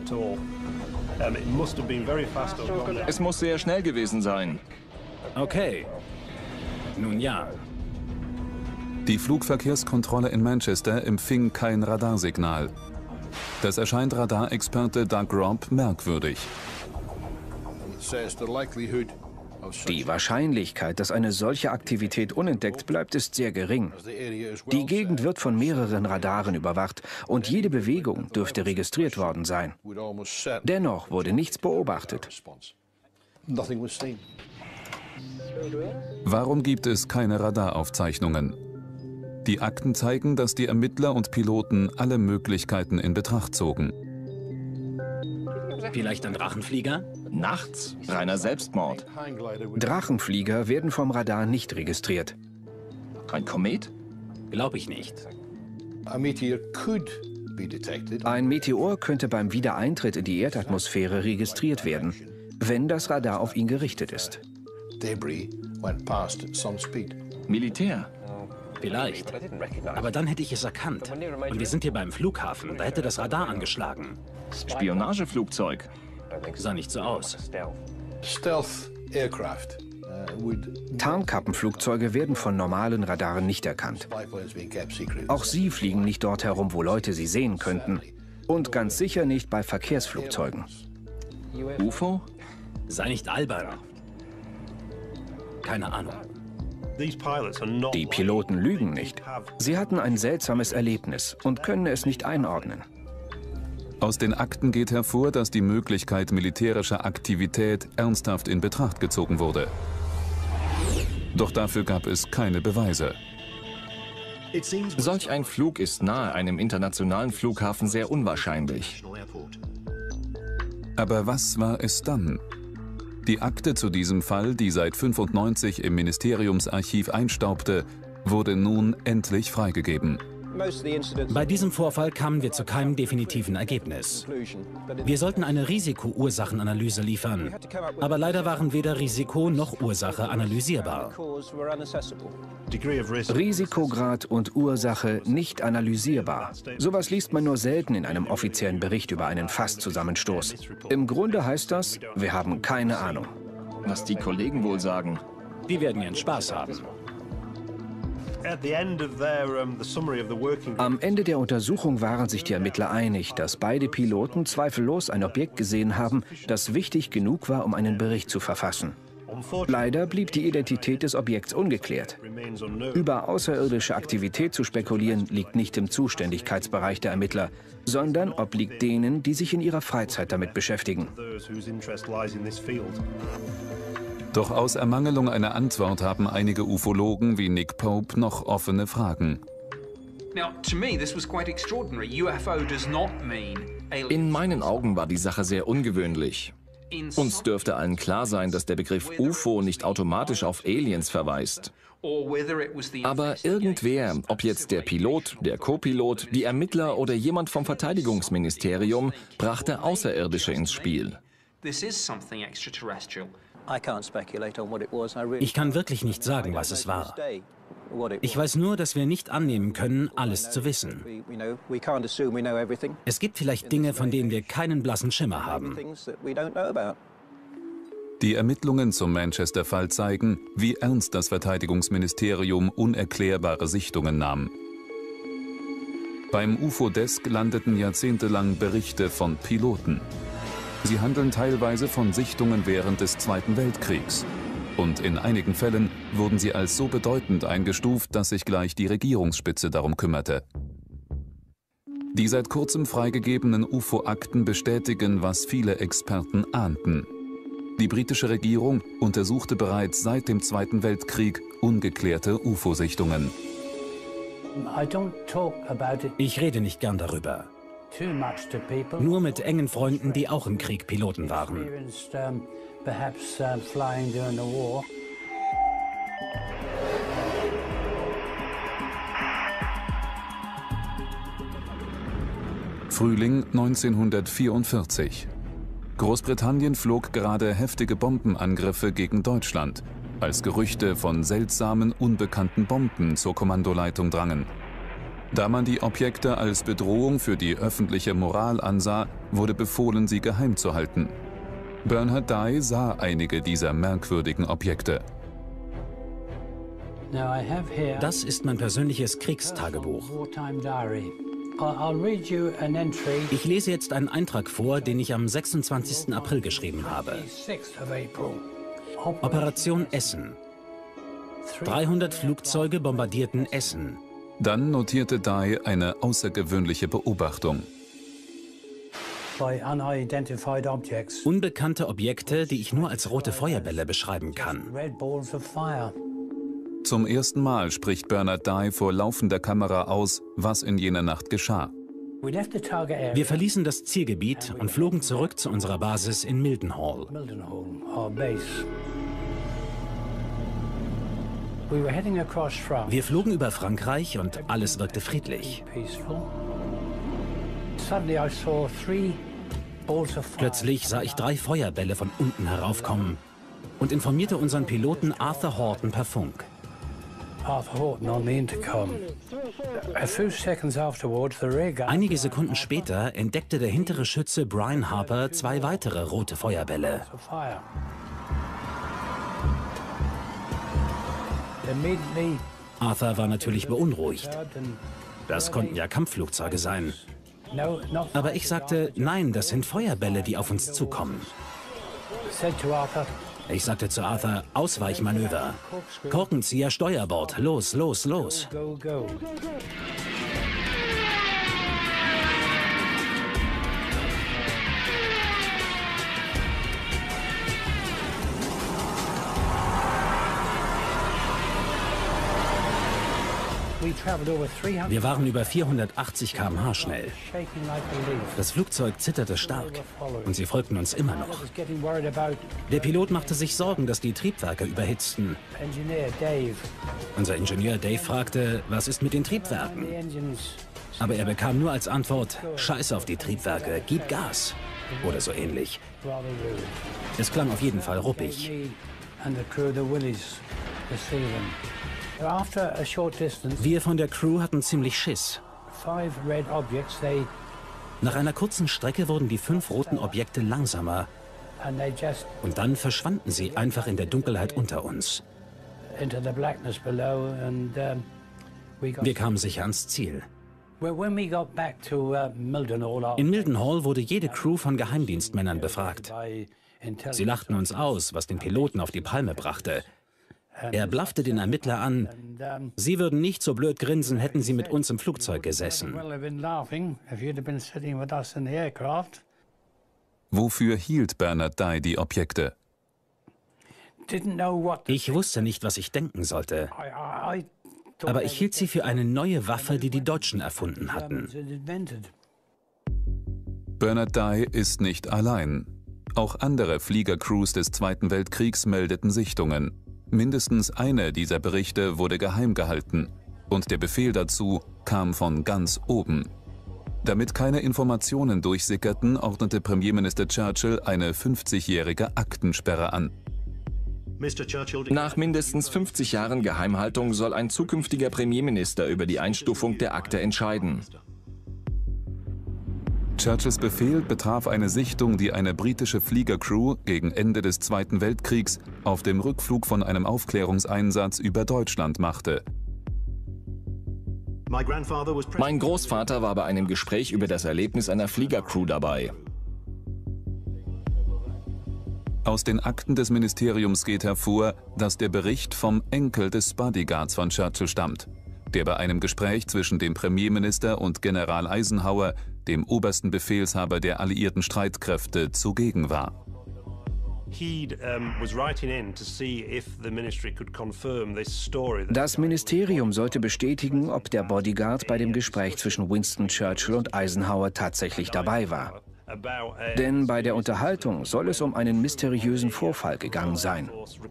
Es muss sehr schnell gewesen sein. Okay. Nun ja. Die Flugverkehrskontrolle in Manchester empfing kein Radarsignal. Das erscheint Radarexperte Doug Robb merkwürdig. Die Wahrscheinlichkeit, dass eine solche Aktivität unentdeckt bleibt, ist sehr gering. Die Gegend wird von mehreren Radaren überwacht und jede Bewegung dürfte registriert worden sein. Dennoch wurde nichts beobachtet. Warum gibt es keine Radaraufzeichnungen? Die Akten zeigen, dass die Ermittler und Piloten alle Möglichkeiten in Betracht zogen. Vielleicht ein Drachenflieger? Nachts? Reiner Selbstmord. Drachenflieger werden vom Radar nicht registriert. Ein Komet? Glaube ich nicht. Ein Meteor könnte beim Wiedereintritt in die Erdatmosphäre registriert werden, wenn das Radar auf ihn gerichtet ist. Militär? Vielleicht. Aber dann hätte ich es erkannt. Und wir sind hier beim Flughafen. Da hätte das Radar angeschlagen. Spionageflugzeug? Sah nicht so aus. Tarnkappenflugzeuge werden von normalen Radaren nicht erkannt. Auch sie fliegen nicht dort herum, wo Leute sie sehen könnten. Und ganz sicher nicht bei Verkehrsflugzeugen. U F O? Sei nicht albern. Keine Ahnung. Die Piloten lügen nicht. Sie hatten ein seltsames Erlebnis und können es nicht einordnen. Aus den Akten geht hervor, dass die Möglichkeit militärischer Aktivität ernsthaft in Betracht gezogen wurde. Doch dafür gab es keine Beweise. Solch ein Flug ist nahe einem internationalen Flughafen sehr unwahrscheinlich. Aber was war es dann? Die Akte zu diesem Fall, die seit fünfundneunzig im Ministeriumsarchiv einstaubte, wurde nun endlich freigegeben. Bei diesem Vorfall kamen wir zu keinem definitiven Ergebnis. Wir sollten eine Risiko-Ursachenanalyse liefern, aber leider waren weder Risiko noch Ursache analysierbar. Risikograd und Ursache nicht analysierbar. Sowas liest man nur selten in einem offiziellen Bericht über einen Fasszusammenstoß. Im Grunde heißt das, wir haben keine Ahnung. Was die Kollegen wohl sagen. Die werden ihren Spaß haben. Am Ende der Untersuchung waren sich die Ermittler einig, dass beide Piloten zweifellos ein Objekt gesehen haben, das wichtig genug war, um einen Bericht zu verfassen. Leider blieb die Identität des Objekts ungeklärt. Über außerirdische Aktivität zu spekulieren, liegt nicht im Zuständigkeitsbereich der Ermittler, sondern obliegt denen, die sich in ihrer Freizeit damit beschäftigen. Doch aus Ermangelung einer Antwort haben einige Ufologen wie Nick Pope noch offene Fragen. In meinen Augen war die Sache sehr ungewöhnlich. Uns dürfte allen klar sein, dass der Begriff U F O nicht automatisch auf Aliens verweist. Aber irgendwer, ob jetzt der Pilot, der Co-Pilot, die Ermittler oder jemand vom Verteidigungsministerium, brachte Außerirdische ins Spiel. Ich kann wirklich nicht sagen, was es war. Ich weiß nur, dass wir nicht annehmen können, alles zu wissen. Es gibt vielleicht Dinge, von denen wir keinen blassen Schimmer haben. Die Ermittlungen zum Manchester-Fall zeigen, wie ernst das Verteidigungsministerium unerklärbare Sichtungen nahm. Beim U F O-Desk landeten jahrzehntelang Berichte von Piloten. Sie handeln teilweise von Sichtungen während des Zweiten Weltkriegs. Und in einigen Fällen wurden sie als so bedeutend eingestuft, dass sich gleich die Regierungsspitze darum kümmerte. Die seit kurzem freigegebenen U F O-Akten bestätigen, was viele Experten ahnten. Die britische Regierung untersuchte bereits seit dem Zweiten Weltkrieg ungeklärte U F O-Sichtungen. Ich rede nicht gern darüber. Nur mit engen Freunden, die auch im Krieg Piloten waren. Frühling neunzehnhundertvierundvierzig. Großbritannien flog gerade heftige Bombenangriffe gegen Deutschland, als Gerüchte von seltsamen, unbekannten Bomben zur Kommandoleitung drangen. Da man die Objekte als Bedrohung für die öffentliche Moral ansah, wurde befohlen, sie geheim zu halten. Bernard Dye sah einige dieser merkwürdigen Objekte. Das ist mein persönliches Kriegstagebuch. Ich lese jetzt einen Eintrag vor, den ich am sechsundzwanzigsten April geschrieben habe. Operation Essen. dreihundert Flugzeuge bombardierten Essen. Dann notierte Dye eine außergewöhnliche Beobachtung. Unbekannte Objekte, die ich nur als rote Feuerbälle beschreiben kann. Zum ersten Mal spricht Bernard Dye vor laufender Kamera aus, was in jener Nacht geschah. Wir verließen das Zielgebiet und flogen zurück zu unserer Basis in Mildenhall. Wir flogen über Frankreich und alles wirkte friedlich. Plötzlich sah ich drei Feuerbälle von unten heraufkommen und informierte unseren Piloten Arthur Horton per Funk. Einige Sekunden später entdeckte der hintere Schütze Brian Harper zwei weitere rote Feuerbälle. Arthur war natürlich beunruhigt. Das konnten ja Kampfflugzeuge sein. Aber ich sagte, nein, das sind Feuerbälle, die auf uns zukommen. Ich sagte zu Arthur, Ausweichmanöver. Korkenzieher Steuerbord, los, los, los. Wir waren über vierhundertachtzig Kilometer pro Stunde schnell. Das Flugzeug zitterte stark und sie folgten uns immer noch. Der Pilot machte sich Sorgen, dass die Triebwerke überhitzten. Unser Ingenieur Dave fragte, was ist mit den Triebwerken? Aber er bekam nur als Antwort, Scheiß auf die Triebwerke, gib Gas. Oder so ähnlich. Es klang auf jeden Fall ruppig. Wir von der Crew hatten ziemlich Schiss. Nach einer kurzen Strecke wurden die fünf roten Objekte langsamer. Und dann verschwanden sie einfach in der Dunkelheit unter uns. Wir kamen sicher ans Ziel. In Mildenhall wurde jede Crew von Geheimdienstmännern befragt. Sie lachten uns aus, was den Piloten auf die Palme brachte. Er blaffte den Ermittler an, sie würden nicht so blöd grinsen, hätten sie mit uns im Flugzeug gesessen. Wofür hielt Bernard Dye die Objekte? Ich wusste nicht, was ich denken sollte. Aber ich hielt sie für eine neue Waffe, die die Deutschen erfunden hatten. Bernard Dye ist nicht allein. Auch andere Fliegercrews des Zweiten Weltkriegs meldeten Sichtungen. Mindestens eine dieser Berichte wurde geheim gehalten und der Befehl dazu kam von ganz oben. Damit keine Informationen durchsickerten, ordnete Premierminister Churchill eine fünfzigjährige Aktensperre an. Nach mindestens fünfzig Jahren Geheimhaltung soll ein zukünftiger Premierminister über die Einstufung der Akte entscheiden. Churchills Befehl betraf eine Sichtung, die eine britische Fliegercrew gegen Ende des Zweiten Weltkriegs auf dem Rückflug von einem Aufklärungseinsatz über Deutschland machte. Mein Großvater war bei einem Gespräch über das Erlebnis einer Fliegercrew dabei. Aus den Akten des Ministeriums geht hervor, dass der Bericht vom Enkel des Bodyguards von Churchill stammt, der bei einem Gespräch zwischen dem Premierminister und General Eisenhower, dem obersten Befehlshaber der alliierten Streitkräfte, zugegen war. Das Ministerium sollte bestätigen, ob der Bodyguard bei dem Gespräch zwischen Winston Churchill und Eisenhower tatsächlich dabei war. Denn bei der Unterhaltung soll es um einen mysteriösen Vorfall gegangen sein.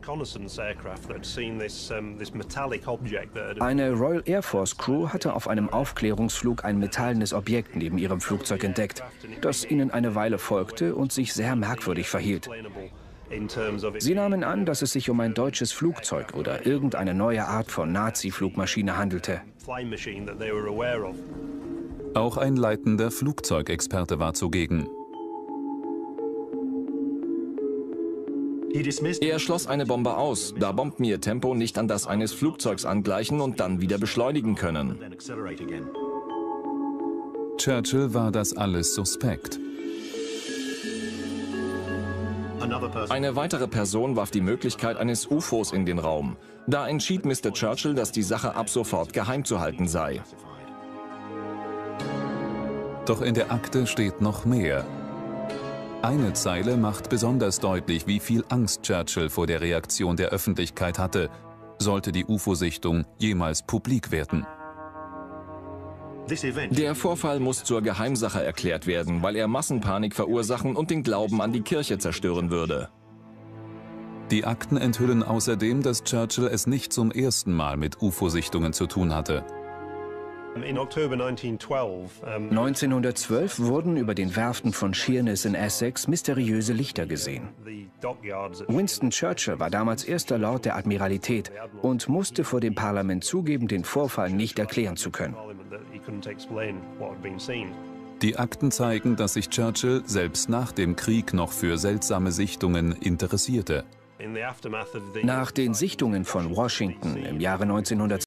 Eine Royal Air Force Crew hatte auf einem Aufklärungsflug ein metallenes Objekt neben ihrem Flugzeug entdeckt, das ihnen eine Weile folgte und sich sehr merkwürdig verhielt. Sie nahmen an, dass es sich um ein deutsches Flugzeug oder irgendeine neue Art von Nazi-Flugmaschine handelte. Auch ein leitender Flugzeugexperte war zugegen. Er schloss eine Bombe aus, da Bomben ihr Tempo nicht an das eines Flugzeugs angleichen und dann wieder beschleunigen können. Churchill war das alles suspekt. Eine weitere Person warf die Möglichkeit eines U F Os in den Raum. Da entschied Mister Churchill, dass die Sache ab sofort geheim zu halten sei. Doch in der Akte steht noch mehr. Eine Zeile macht besonders deutlich, wie viel Angst Churchill vor der Reaktion der Öffentlichkeit hatte sollte die U F O-Sichtung jemals publik werden. Der Vorfall muss zur Geheimsache erklärt werden, weil er Massenpanik verursachen und den Glauben an die Kirche zerstören würde. Die Akten enthüllen außerdem, dass Churchill es nicht zum ersten Mal mit U F O-Sichtungen zu tun hatte. neunzehnhundertzwölf wurden über den Werften von Sheerness in Essex mysteriöse Lichter gesehen. Winston Churchill war damals erster Lord der Admiralität und musste vor dem Parlament zugeben, den Vorfall nicht erklären zu können. Die Akten zeigen, dass sich Churchill selbst nach dem Krieg noch für seltsame Sichtungen interessierte. Nach den Sichtungen von Washington im Jahre neunzehnhundertzwölf